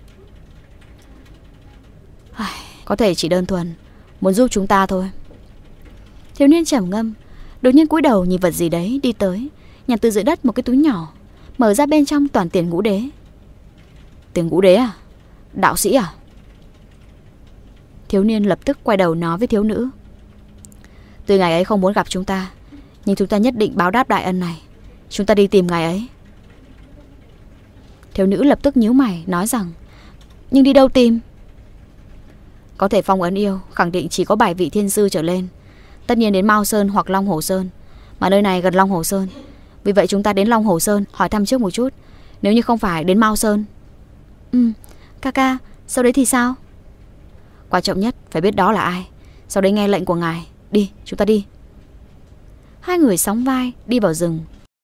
Có thể chỉ đơn thuần muốn giúp chúng ta thôi. Thiếu niên trầm ngâm, đột nhiên cúi đầu nhìn vật gì đấy đi tới, nhặt từ dưới đất một cái túi nhỏ, mở ra bên trong toàn tiền ngũ đế. Tiền ngũ đế à? Đạo sĩ à? Thiếu niên lập tức quay đầu nói với thiếu nữ: Tuy ngài ấy không muốn gặp chúng ta, nhưng chúng ta nhất định báo đáp đại ân này. Chúng ta đi tìm ngài ấy. Thiếu nữ lập tức nhíu mày nói rằng: Nhưng đi đâu tìm? Có thể phong ấn yêu, khẳng định chỉ có bảy vị thiên sư trở lên. Tất nhiên đến Mao Sơn hoặc Long Hồ Sơn, mà nơi này gần Long Hồ Sơn. Vì vậy chúng ta đến Long Hồ Sơn hỏi thăm trước một chút. Nếu như không phải đến Mao Sơn. Ừ, ca ca, sau đấy thì sao? Quan trọng nhất phải biết đó là ai, sau đấy nghe lệnh của ngài. Đi, chúng ta đi. Hai người sóng vai đi vào rừng.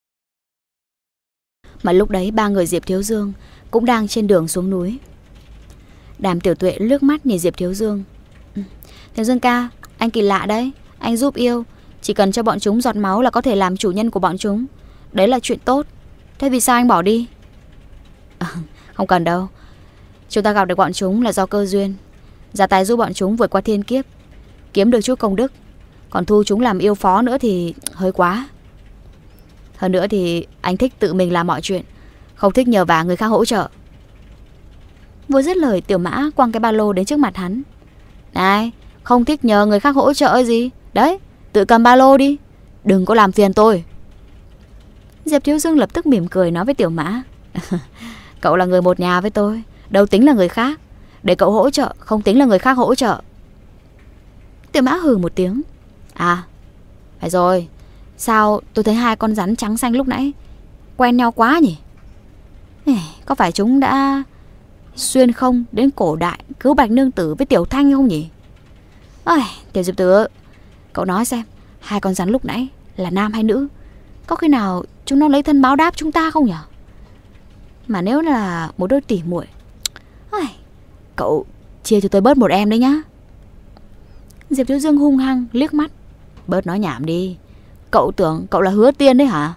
Mà lúc đấy ba người Diệp Thiếu Dương cũng đang trên đường xuống núi. Đàm Tiểu Tuệ lướt mắt nhìn Diệp Thiếu Dương. ừ. Thiếu Dương ca, anh kỳ lạ đấy. Anh giúp yêu, chỉ cần cho bọn chúng giọt máu là có thể làm chủ nhân của bọn chúng. Đấy là chuyện tốt. Thế vì sao anh bỏ đi? à, Không cần đâu. Chúng ta gặp được bọn chúng là do cơ duyên, ra tay giúp bọn chúng vượt qua thiên kiếp, kiếm được chút công đức. Còn thu chúng làm yêu phó nữa thì hơi quá. Hơn nữa thì anh thích tự mình làm mọi chuyện, không thích nhờ vả người khác hỗ trợ. Vừa dứt lời, Tiểu Mã quăng cái ba lô đến trước mặt hắn. Này, không thích nhờ người khác hỗ trợ gì? Đấy, tự cầm ba lô đi, đừng có làm phiền tôi. Diệp Thiếu Dương lập tức mỉm cười nói với Tiểu Mã: Cậu là người một nhà với tôi, đâu tính là người khác. Để cậu hỗ trợ không tính là người khác hỗ trợ. Tiểu Mã hừ một tiếng: À, phải rồi. Sao tôi thấy hai con rắn trắng xanh lúc nãy quen nhau quá nhỉ? Có phải chúng đã xuyên không đến cổ đại cứu Bạch Nương Tử với Tiểu Thanh không nhỉ? Ôi, Tiểu Diệp Tử, cậu nói xem, hai con rắn lúc nãy là nam hay nữ? Có khi nào chúng nó lấy thân báo đáp chúng ta không nhỉ? Mà nếu là một đôi tỉ muội, ôi, cậu chia cho tôi bớt một em đấy nhá. Diệp Thiếu Dương hung hăng liếc mắt: Bớt nói nhảm đi. Cậu tưởng cậu là Hứa Tiên đấy hả?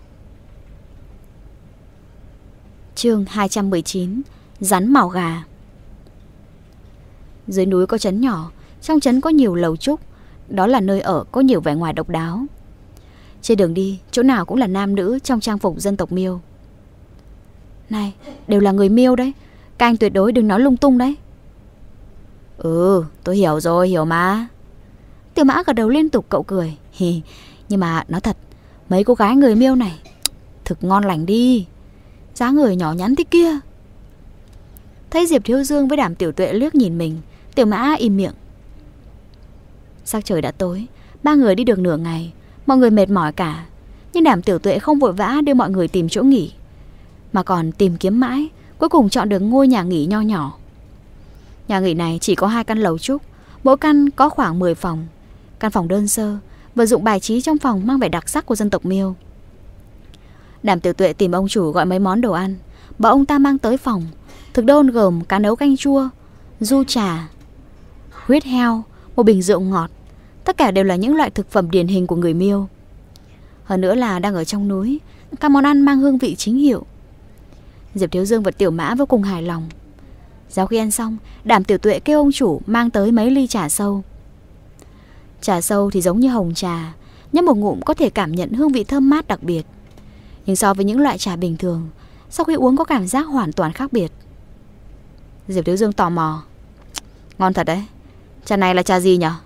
Chương hai trăm mười chín: Rắn màu gà. Dưới núi có trấn nhỏ, trong trấn có nhiều lầu trúc. Đó là nơi ở có nhiều vẻ ngoài độc đáo. Trên đường đi, chỗ nào cũng là nam nữ trong trang phục dân tộc Miêu. Này, đều là người Miêu đấy, các anh tuyệt đối đừng nói lung tung đấy. Ừ, tôi hiểu rồi, hiểu mà. Tiểu Mã gật đầu liên tục, cậu cười: Hì, nhưng mà nói thật, mấy cô gái người Miêu này thực ngon lành đi, dáng người nhỏ nhắn thế kia. Thấy Diệp Thiếu Dương với Đàm Tiểu Tuệ liếc nhìn mình, Tiểu Mã im miệng. Sắc trời đã tối, ba người đi được nửa ngày, mọi người mệt mỏi cả. Nhưng Đàm Tiểu Tuệ không vội vã đưa mọi người tìm chỗ nghỉ, mà còn tìm kiếm mãi, cuối cùng chọn được ngôi nhà nghỉ nho nhỏ. Nhà nghỉ này chỉ có hai căn lầu trúc, mỗi căn có khoảng mười phòng. Căn phòng đơn sơ, vật dụng bài trí trong phòng mang vẻ đặc sắc của dân tộc Miêu. Đàm Tiểu Tuệ tìm ông chủ gọi mấy món đồ ăn, mà ông ta mang tới phòng. Thực đơn gồm cá nấu canh chua, du trà, huyết heo, một bình rượu ngọt. Tất cả đều là những loại thực phẩm điển hình của người Miêu. Hơn nữa là đang ở trong núi, các món ăn mang hương vị chính hiệu. Diệp Thiếu Dương và Tiểu Mã vô cùng hài lòng. Sau khi ăn xong, Đàm Tiểu Tuệ kêu ông chủ mang tới mấy ly trà sâu. Trà sâu thì giống như hồng trà, nhấp một ngụm có thể cảm nhận hương vị thơm mát đặc biệt. Nhưng so với những loại trà bình thường, sau khi uống có cảm giác hoàn toàn khác biệt. Diệp Thiếu Dương tò mò. Ngon thật đấy. Trà này là trà gì nhỉ?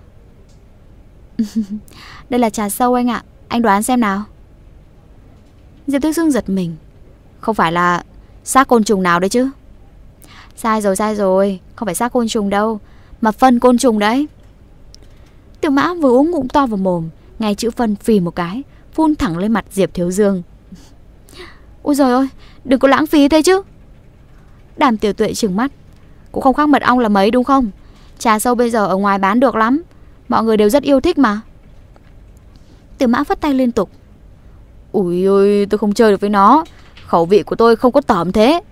Đây là trà sâu anh ạ. Anh đoán xem nào. Diệp Thiếu Dương giật mình. Không phải là xác côn trùng nào đấy chứ? Sai rồi sai rồi. Không phải xác côn trùng đâu, mà phân côn trùng đấy. Tiểu Mã vừa uống ngụm to vào mồm, ngay chữ phân phì một cái, phun thẳng lên mặt Diệp Thiếu Dương. Ôi giời ơi, đừng có lãng phí thế chứ. Đàm Tiểu Tuệ trừng mắt. Cũng không khác mật ong là mấy đúng không? Trà sâu bây giờ ở ngoài bán được lắm, mọi người đều rất yêu thích mà. Tiểu Mã phất tay liên tục. Ui ôi, tôi không chơi được với nó. Khẩu vị của tôi không có tởm thế.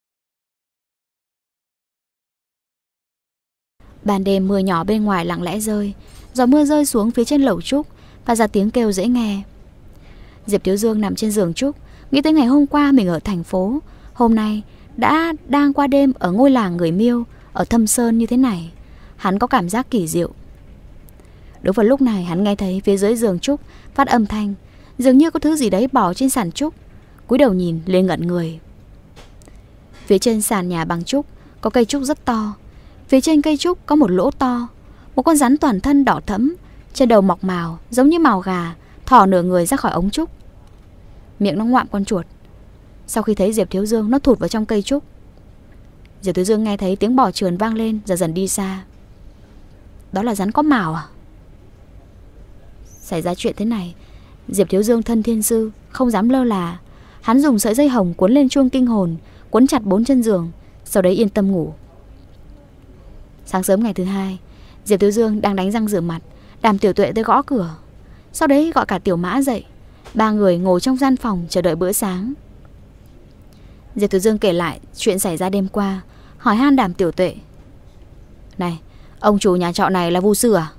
Ban đêm mưa nhỏ bên ngoài lặng lẽ rơi. Gió mưa rơi xuống phía trên lầu trúc, và ra tiếng kêu dễ nghe. Diệp Thiếu Dương nằm trên giường trúc, nghĩ tới ngày hôm qua mình ở thành phố, hôm nay đã đang qua đêm ở ngôi làng người Miêu ở Thâm Sơn như thế này. Hắn có cảm giác kỳ diệu. Đúng vào lúc này hắn nghe thấy phía dưới giường trúc phát âm thanh, dường như có thứ gì đấy bỏ trên sàn trúc. Cúi đầu nhìn lên ngẩn người. Phía trên sàn nhà bằng trúc có cây trúc rất to. Phía trên cây trúc có một lỗ to. Một con rắn toàn thân đỏ thẫm, trên đầu mọc mào giống như mào gà, thò nửa người ra khỏi ống trúc. Miệng nó ngoạm con chuột. Sau khi thấy Diệp Thiếu Dương, nó thụt vào trong cây trúc. Diệp Thiếu Dương nghe thấy tiếng bò trườn vang lên, dần dần đi xa. Đó là rắn có mào à? Xảy ra chuyện thế này, Diệp Thiếu Dương thân thiên sư, không dám lơ là. Hắn dùng sợi dây hồng cuốn lên chuông kinh hồn, cuốn chặt bốn chân giường, sau đấy yên tâm ngủ. Sáng sớm ngày thứ hai, Diệp Thiếu Dương đang đánh răng rửa mặt, Đàm Tiểu Tuệ tới gõ cửa. Sau đấy gọi cả Tiểu Mã dậy. Ba người ngồi trong gian phòng chờ đợi bữa sáng. Diệp Thiếu Dương kể lại chuyện xảy ra đêm qua, hỏi han Đàm Tiểu Tuệ. Này, ông chủ nhà trọ này là vu sư à?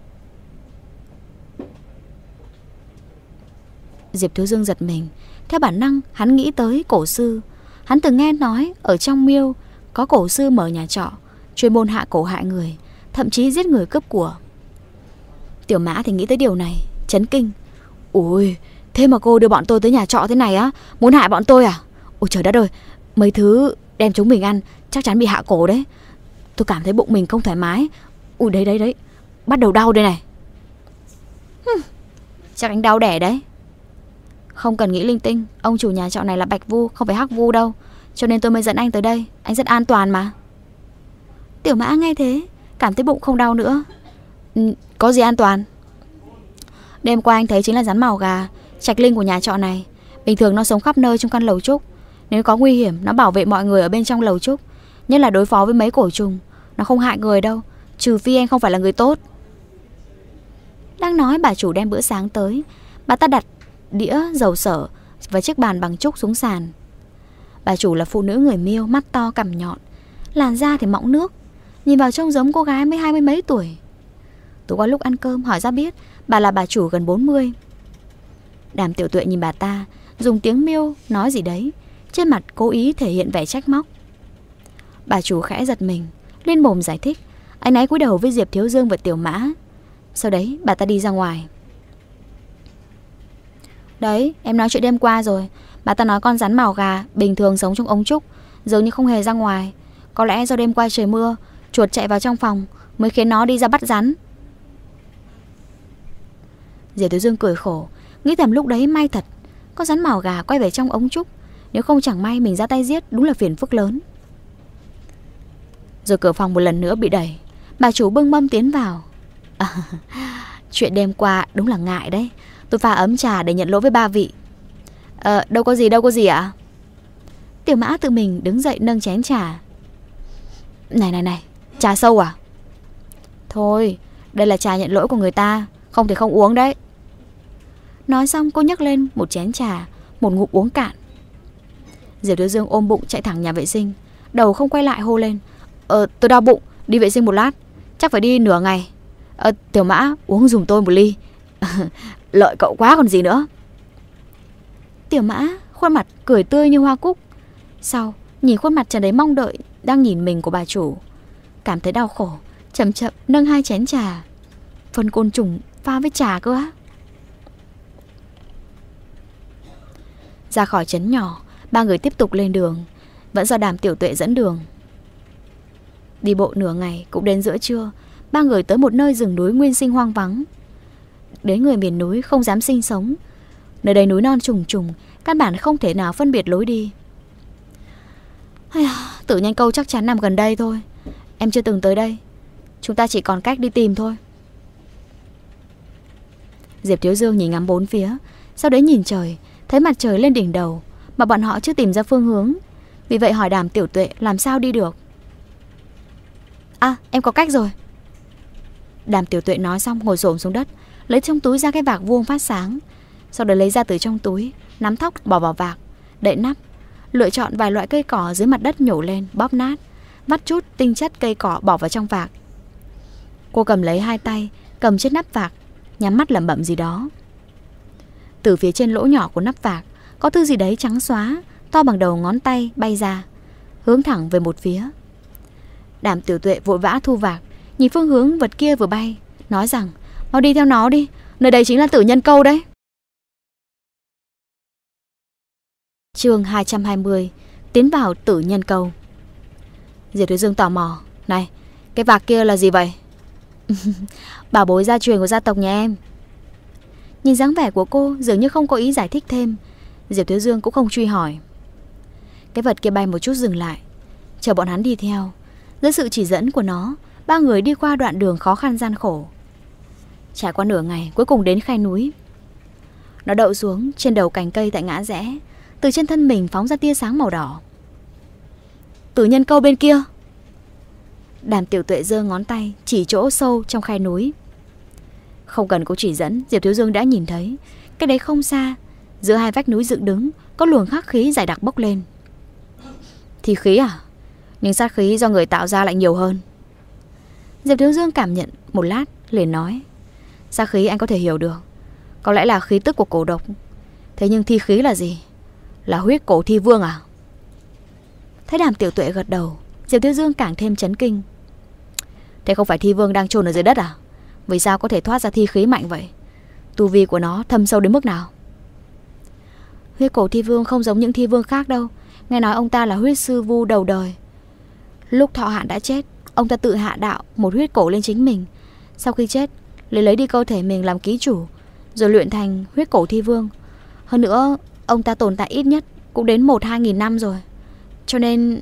Diệp Thiếu Dương giật mình. Theo bản năng hắn nghĩ tới cổ sư. Hắn từng nghe nói ở trong Miêu có cổ sư mở nhà trọ, chuyên môn hạ cổ hại người, thậm chí giết người cướp của. Tiểu Mã thì nghĩ tới điều này, chấn kinh. Ôi, thế mà cô đưa bọn tôi tới nhà trọ thế này á? Muốn hại bọn tôi à? Ôi trời đất ơi, mấy thứ đem chúng mình ăn chắc chắn bị hạ cổ đấy. Tôi cảm thấy bụng mình không thoải mái. Ui đấy đấy đấy, bắt đầu đau đây này. Hừm, chắc anh đau đẻ đấy. Không cần nghĩ linh tinh, ông chủ nhà trọ này là Bạch Vu, không phải Hắc Vu đâu. Cho nên tôi mới dẫn anh tới đây, anh rất an toàn mà. Tiểu Mã nghe thế, cảm thấy bụng không đau nữa. Ừ, có gì an toàn? Đêm qua anh thấy chính là rắn mào gà, trạch linh của nhà trọ này. Bình thường nó sống khắp nơi trong căn lầu trúc. Nếu có nguy hiểm, nó bảo vệ mọi người ở bên trong lầu trúc. Nhất là đối phó với mấy cổ trùng. Nó không hại người đâu, trừ phi anh không phải là người tốt. Đang nói bà chủ đem bữa sáng tới. Bà ta đặt đĩa dầu sở và chiếc bàn bằng trúc xuống sàn. Bà chủ là phụ nữ người Miêu, mắt to cằm nhọn, làn da thì mọng nước, nhìn vào trông giống cô gái mới hai mươi mấy tuổi. Tối qua lúc ăn cơm hỏi ra biết bà là bà chủ gần bốn mươi. Đàm Tiểu Tuệ nhìn bà ta, dùng tiếng Miêu nói gì đấy, trên mặt cố ý thể hiện vẻ trách móc. Bà chủ khẽ giật mình, lên mồm giải thích. Anh ấy cúi đầu với Diệp Thiếu Dương và Tiểu Mã. Sau đấy bà ta đi ra ngoài. Đấy, em nói chuyện đêm qua rồi. Bà ta nói con rắn mào gà bình thường sống trong ống trúc, dường như không hề ra ngoài. Có lẽ do đêm qua trời mưa, chuột chạy vào trong phòng mới khiến nó đi ra bắt rắn. Diệp Thiếu Dương cười khổ, nghĩ thầm lúc đấy may thật, con rắn mào gà quay về trong ống trúc. Nếu không chẳng may mình ra tay giết, đúng là phiền phức lớn. Rồi cửa phòng một lần nữa bị đẩy. Bà chủ bưng mâm tiến vào. À, chuyện đêm qua đúng là ngại đấy. Tôi pha ấm trà để nhận lỗi với ba vị. Ờ, đâu có gì, đâu có gì ạ. Tiểu Mã tự mình đứng dậy nâng chén trà. Này này này, trà sâu à? Thôi, đây là trà nhận lỗi của người ta, không thể không uống đấy. Nói xong cô nhấc lên một chén trà, một ngụm uống cạn. Diệp Thiếu Dương ôm bụng chạy thẳng nhà vệ sinh, đầu không quay lại hô lên: Ờ tôi đau bụng, đi vệ sinh một lát. Chắc phải đi nửa ngày. Ờ Tiểu Mã, uống giùm tôi một ly. Lợi cậu quá còn gì nữa. Tiểu Mã khuôn mặt cười tươi như hoa cúc. Sau nhìn khuôn mặt tràn đầy mong đợi đang nhìn mình của bà chủ, cảm thấy đau khổ, chậm chậm nâng hai chén trà. Phân côn trùng pha với trà cơ á. Ra khỏi trấn nhỏ, ba người tiếp tục lên đường, vẫn do Đàm Tiểu Tuệ dẫn đường. Đi bộ nửa ngày cũng đến giữa trưa, ba người tới một nơi rừng núi nguyên sinh hoang vắng. Đến người miền núi không dám sinh sống, nơi đây núi non trùng trùng, căn bản không thể nào phân biệt lối đi. Tử Nhân Câu chắc chắn nằm gần đây thôi. Em chưa từng tới đây, chúng ta chỉ còn cách đi tìm thôi. Diệp Thiếu Dương nhìn ngắm bốn phía, sau đấy nhìn trời, thấy mặt trời lên đỉnh đầu, mà bọn họ chưa tìm ra phương hướng. Vì vậy hỏi Đàm Tiểu Tuệ làm sao đi được. À em có cách rồi. Đàm Tiểu Tuệ nói xong ngồi xổm xuống đất, lấy trong túi ra cái vạc vuông phát sáng. Sau đó lấy ra từ trong túi, nắm thóc bỏ vào vạc, đậy nắp, lựa chọn vài loại cây cỏ dưới mặt đất nhổ lên, bóp nát, vắt chút tinh chất cây cỏ bỏ vào trong vạc. Cô cầm lấy hai tay, cầm trên nắp vạc, nhắm mắt lẩm bẩm gì đó. Từ phía trên lỗ nhỏ của nắp vạc có thứ gì đấy trắng xóa, to bằng đầu ngón tay bay ra, hướng thẳng về một phía. Đàm Tiểu Tuệ vội vã thu vạc, nhìn phương hướng vật kia vừa bay, nói rằng: Mau đi theo nó đi, nơi đây chính là Tử Nhân Câu đấy. Chương hai trăm hai mươi. Tiến vào Tử Nhân Câu. Diệp Thiếu Dương tò mò: Này, cái vạc kia là gì vậy? Bảo bối gia truyền của gia tộc nhà em. Nhìn dáng vẻ của cô dường như không có ý giải thích thêm, Diệp Thiếu Dương cũng không truy hỏi. Cái vật kia bay một chút dừng lại, chờ bọn hắn đi theo. Dưới sự chỉ dẫn của nó, ba người đi qua đoạn đường khó khăn gian khổ. Trải qua nửa ngày, cuối cùng đến khe núi. Nó đậu xuống trên đầu cành cây tại ngã rẽ, từ trên thân mình phóng ra tia sáng màu đỏ. Tử Nhân Câu bên kia. Đàm Tiểu Tuệ giơ ngón tay chỉ chỗ sâu trong khe núi. Không cần cô chỉ dẫn, Diệp Thiếu Dương đã nhìn thấy. Cái đấy không xa, giữa hai vách núi dựng đứng có luồng hắc khí dày đặc bốc lên. Thì khí à? Nhưng sát khí do người tạo ra lại nhiều hơn. Diệp Thiếu Dương cảm nhận một lát, liền nói: Sát khí anh có thể hiểu được, có lẽ là khí tức của cổ độc. Thế nhưng thi khí là gì? Là huyết cổ thi vương à? Thấy Đàm Tiểu Tuệ gật đầu, Diệp Thiếu Dương càng thêm chấn kinh. Thế không phải thi vương đang chôn ở dưới đất à? Vì sao có thể thoát ra thi khí mạnh vậy? Tu vi của nó thâm sâu đến mức nào? Huyết cổ thi vương không giống những thi vương khác đâu. Nghe nói ông ta là huyết sư vu đầu đời. Lúc thọ hạn đã chết, ông ta tự hạ đạo một huyết cổ lên chính mình. Sau khi chết, lấy lấy đi cơ thể mình làm ký chủ, rồi luyện thành huyết cổ thi vương. Hơn nữa, ông ta tồn tại ít nhất cũng đến một hai nghìn năm rồi. Cho nên...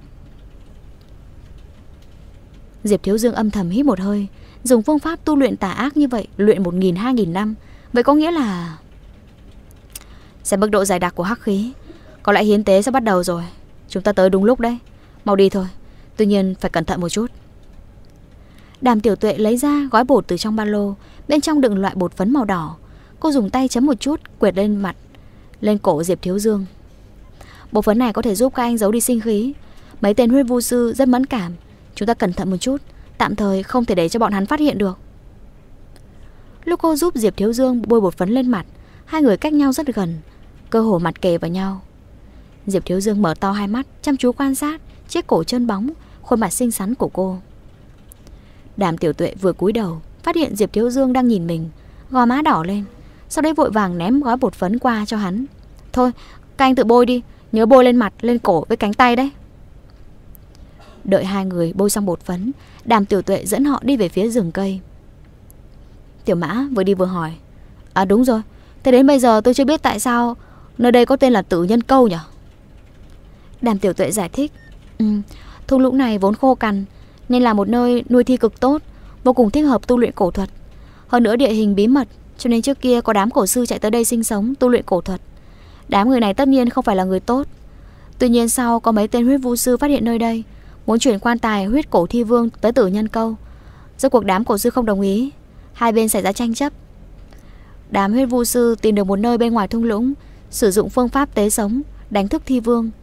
Diệp Thiếu Dương âm thầm hít một hơi. Dùng phương pháp tu luyện tà ác như vậy, luyện một nghìn hai nghìn năm, vậy có nghĩa là... Xem mức độ dày đặc của hắc khí, có lẽ hiến tế sẽ bắt đầu rồi. Chúng ta tới đúng lúc đấy, mau đi thôi. Tuy nhiên phải cẩn thận một chút. Đàm Tiểu Tuệ lấy ra gói bột từ trong ba lô, bên trong đựng loại bột phấn màu đỏ. Cô dùng tay chấm một chút, quệt lên mặt, lên cổ Diệp Thiếu Dương. Bột phấn này có thể giúp các anh giấu đi sinh khí. Mấy tên huyết vu sư rất mẫn cảm, chúng ta cẩn thận một chút, tạm thời không thể để cho bọn hắn phát hiện được. Lúc cô giúp Diệp Thiếu Dương bôi bột phấn lên mặt, hai người cách nhau rất gần, cơ hồ mặt kề vào nhau. Diệp Thiếu Dương mở to hai mắt, chăm chú quan sát chiếc cổ trơn bóng, khuôn mặt xinh xắn của cô. Đàm Tiểu Tuệ vừa cúi đầu, phát hiện Diệp Thiếu Dương đang nhìn mình, gò má đỏ lên, sau đấy vội vàng ném gói bột phấn qua cho hắn. Thôi, các anh tự bôi đi, nhớ bôi lên mặt, lên cổ với cánh tay đấy. Đợi hai người bôi xong bột phấn, Đàm Tiểu Tuệ dẫn họ đi về phía rừng cây. Tiểu Mã vừa đi vừa hỏi: À đúng rồi, thế đến bây giờ tôi chưa biết tại sao nơi đây có tên là Tử Nhân Câu nhỉ? Đàm Tiểu Tuệ giải thích: Ừ, thung lũng này vốn khô cằn, nên là một nơi nuôi thi cực tốt, vô cùng thích hợp tu luyện cổ thuật. Hơn nữa địa hình bí mật, cho nên trước kia có đám cổ sư chạy tới đây sinh sống tu luyện cổ thuật. Đám người này tất nhiên không phải là người tốt. Tuy nhiên sau có mấy tên huyết vu sư phát hiện nơi đây, muốn chuyển quan tài huyết cổ thi vương tới Tử Nhân Câu. Rốt cuộc đám cổ sư không đồng ý, hai bên xảy ra tranh chấp. Đám huyết vu sư tìm được một nơi bên ngoài thung lũng, sử dụng phương pháp tế sống đánh thức thi vương.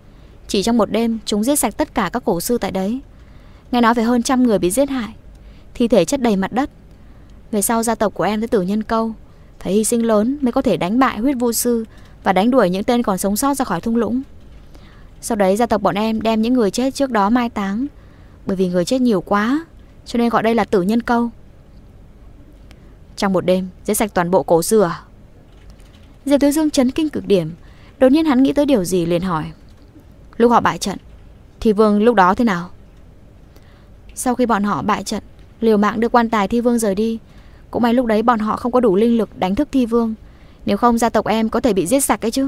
Chỉ trong một đêm chúng giết sạch tất cả các cổ sư tại đấy. Nghe nói phải hơn trăm người bị giết hại, thi thể chất đầy mặt đất. Về sau gia tộc của em tới Tử Nhân Câu phải hy sinh lớn mới có thể đánh bại huyết vu sư và đánh đuổi những tên còn sống sót ra khỏi thung lũng. Sau đấy gia tộc bọn em đem những người chết trước đó mai táng. Bởi vì người chết nhiều quá cho nên gọi đây là Tử Nhân Câu. Trong một đêm giết sạch toàn bộ cổ sư à? Diệp Thiếu Dương chấn kinh cực điểm. Đột nhiên hắn nghĩ tới điều gì liền hỏi. Lúc họ bại trận, Thi Vương lúc đó thế nào? Sau khi bọn họ bại trận, liều mạng đưa quan tài Thi Vương rời đi. Cũng may lúc đấy bọn họ không có đủ linh lực đánh thức Thi Vương. Nếu không gia tộc em có thể bị giết sạch ấy chứ.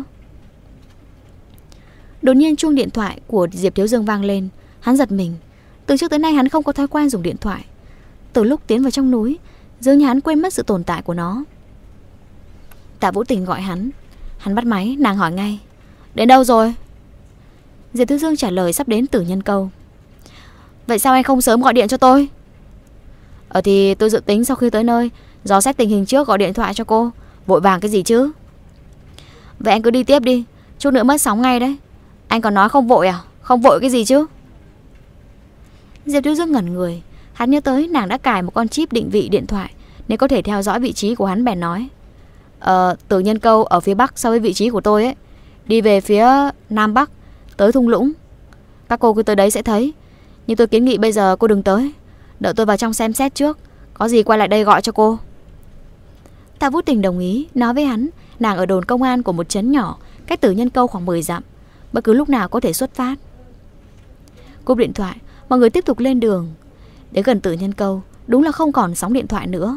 Đột nhiên chuông điện thoại của Diệp Thiếu Dương vang lên. Hắn giật mình. Từ trước tới nay hắn không có thói quen dùng điện thoại. Từ lúc tiến vào trong núi, dường như hắn quên mất sự tồn tại của nó. Tạ Vũ Tình gọi hắn. Hắn bắt máy, nàng hỏi ngay. Đến đâu rồi? Diệp Thiếu Dương trả lời sắp đến Tử Nhân Câu. Vậy sao anh không sớm gọi điện cho tôi? Ờ thì tôi dự tính sau khi tới nơi dò xét tình hình trước gọi điện thoại cho cô. Vội vàng cái gì chứ? Vậy anh cứ đi tiếp đi, chút nữa mất sóng ngay đấy. Anh còn nói không vội à? Không vội cái gì chứ? Diệp Thiếu Dương ngẩn người. Hắn nhớ tới nàng đã cài một con chip định vị điện thoại nên có thể theo dõi vị trí của hắn, bèn nói. Ờ, Tử Nhân Câu ở phía bắc so với vị trí của tôi ấy. Đi về phía nam bắc tới thung lũng. Các cô cứ tới đấy sẽ thấy. Nhưng tôi kiến nghị bây giờ cô đừng tới, đợi tôi vào trong xem xét trước. Có gì quay lại đây gọi cho cô. Tạ Vũ Tình đồng ý, nói với hắn nàng ở đồn công an của một trấn nhỏ cách Tử Nhân Câu khoảng mười dặm, bất cứ lúc nào có thể xuất phát. Cúp điện thoại, mọi người tiếp tục lên đường. Đến gần Tử Nhân Câu, đúng là không còn sóng điện thoại nữa.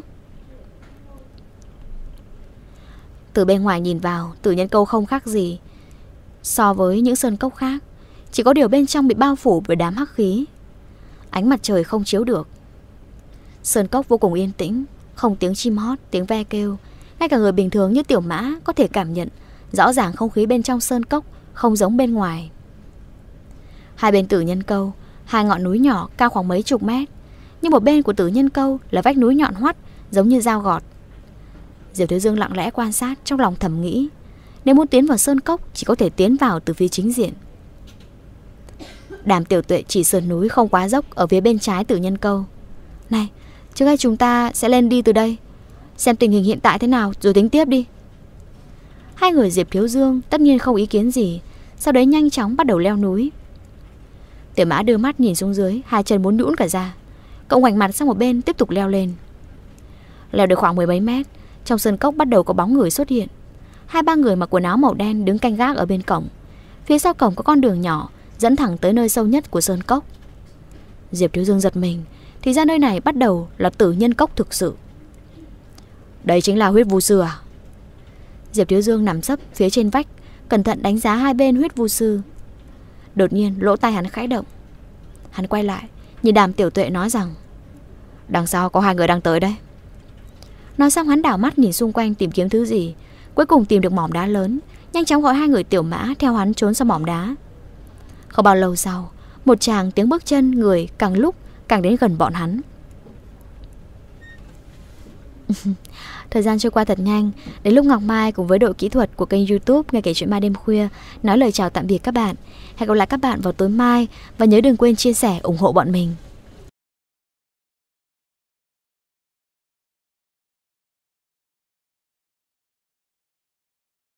Từ bên ngoài nhìn vào, Tử Nhân Câu không khác gì so với những sơn cốc khác. Chỉ có điều bên trong bị bao phủ bởi đám hắc khí. Ánh mặt trời không chiếu được. Sơn cốc vô cùng yên tĩnh, không tiếng chim hót, tiếng ve kêu. Ngay cả người bình thường như Tiểu Mã có thể cảm nhận rõ ràng không khí bên trong sơn cốc không giống bên ngoài. Hai bên Tử Nhân Câu, hai ngọn núi nhỏ cao khoảng mấy chục mét. Nhưng một bên của Tử Nhân Câu là vách núi nhọn hoắt giống như dao gọt. Diệp Thiếu Dương lặng lẽ quan sát, trong lòng thầm nghĩ, nếu muốn tiến vào sơn cốc chỉ có thể tiến vào từ phía chính diện. Đàm Tiểu Tuệ chỉ sườn núi không quá dốc ở phía bên trái Tử Nhân Câu. Này, trước hết chúng ta sẽ lên đi từ đây, xem tình hình hiện tại thế nào rồi tính tiếp đi. Hai người Diệp Thiếu Dương tất nhiên không ý kiến gì. Sau đấy nhanh chóng bắt đầu leo núi. Tiểu Mã đưa mắt nhìn xuống dưới, hai chân muốn nhũn cả ra. Cậu ngoảnh mặt sang một bên tiếp tục leo lên. Leo được khoảng mười mấy mét, trong sơn cốc bắt đầu có bóng người xuất hiện. Hai ba người mặc quần áo màu đen đứng canh gác ở bên cổng. Phía sau cổng có con đường nhỏ dẫn thẳng tới nơi sâu nhất của sơn cốc. Diệp Thiếu Dương giật mình, thì ra nơi này bắt đầu là Tử Nhân Cốc thực sự. Đây chính là huyết vu sư à? Diệp Thiếu Dương nằm sấp phía trên vách, cẩn thận đánh giá hai bên huyết vu sư. Đột nhiên lỗ tai hắn khẽ động. Hắn quay lại, nhìn Đàm Tiểu Tuệ nói rằng, đằng sau có hai người đang tới đấy. Nói xong hắn đảo mắt nhìn xung quanh tìm kiếm thứ gì. Cuối cùng tìm được mỏm đá lớn, nhanh chóng gọi hai người Tiểu Mã theo hắn trốn sau mỏm đá. Không bao lâu sau, một tràng tiếng bước chân người càng lúc càng đến gần bọn hắn. Thời gian trôi qua thật nhanh. Đến lúc Ngọc Mai cùng với đội kỹ thuật của kênh YouTube Nghe Kể Chuyện Ma Đêm Khuya nói lời chào tạm biệt các bạn. Hẹn gặp lại các bạn vào tối mai. Và nhớ đừng quên chia sẻ ủng hộ bọn mình.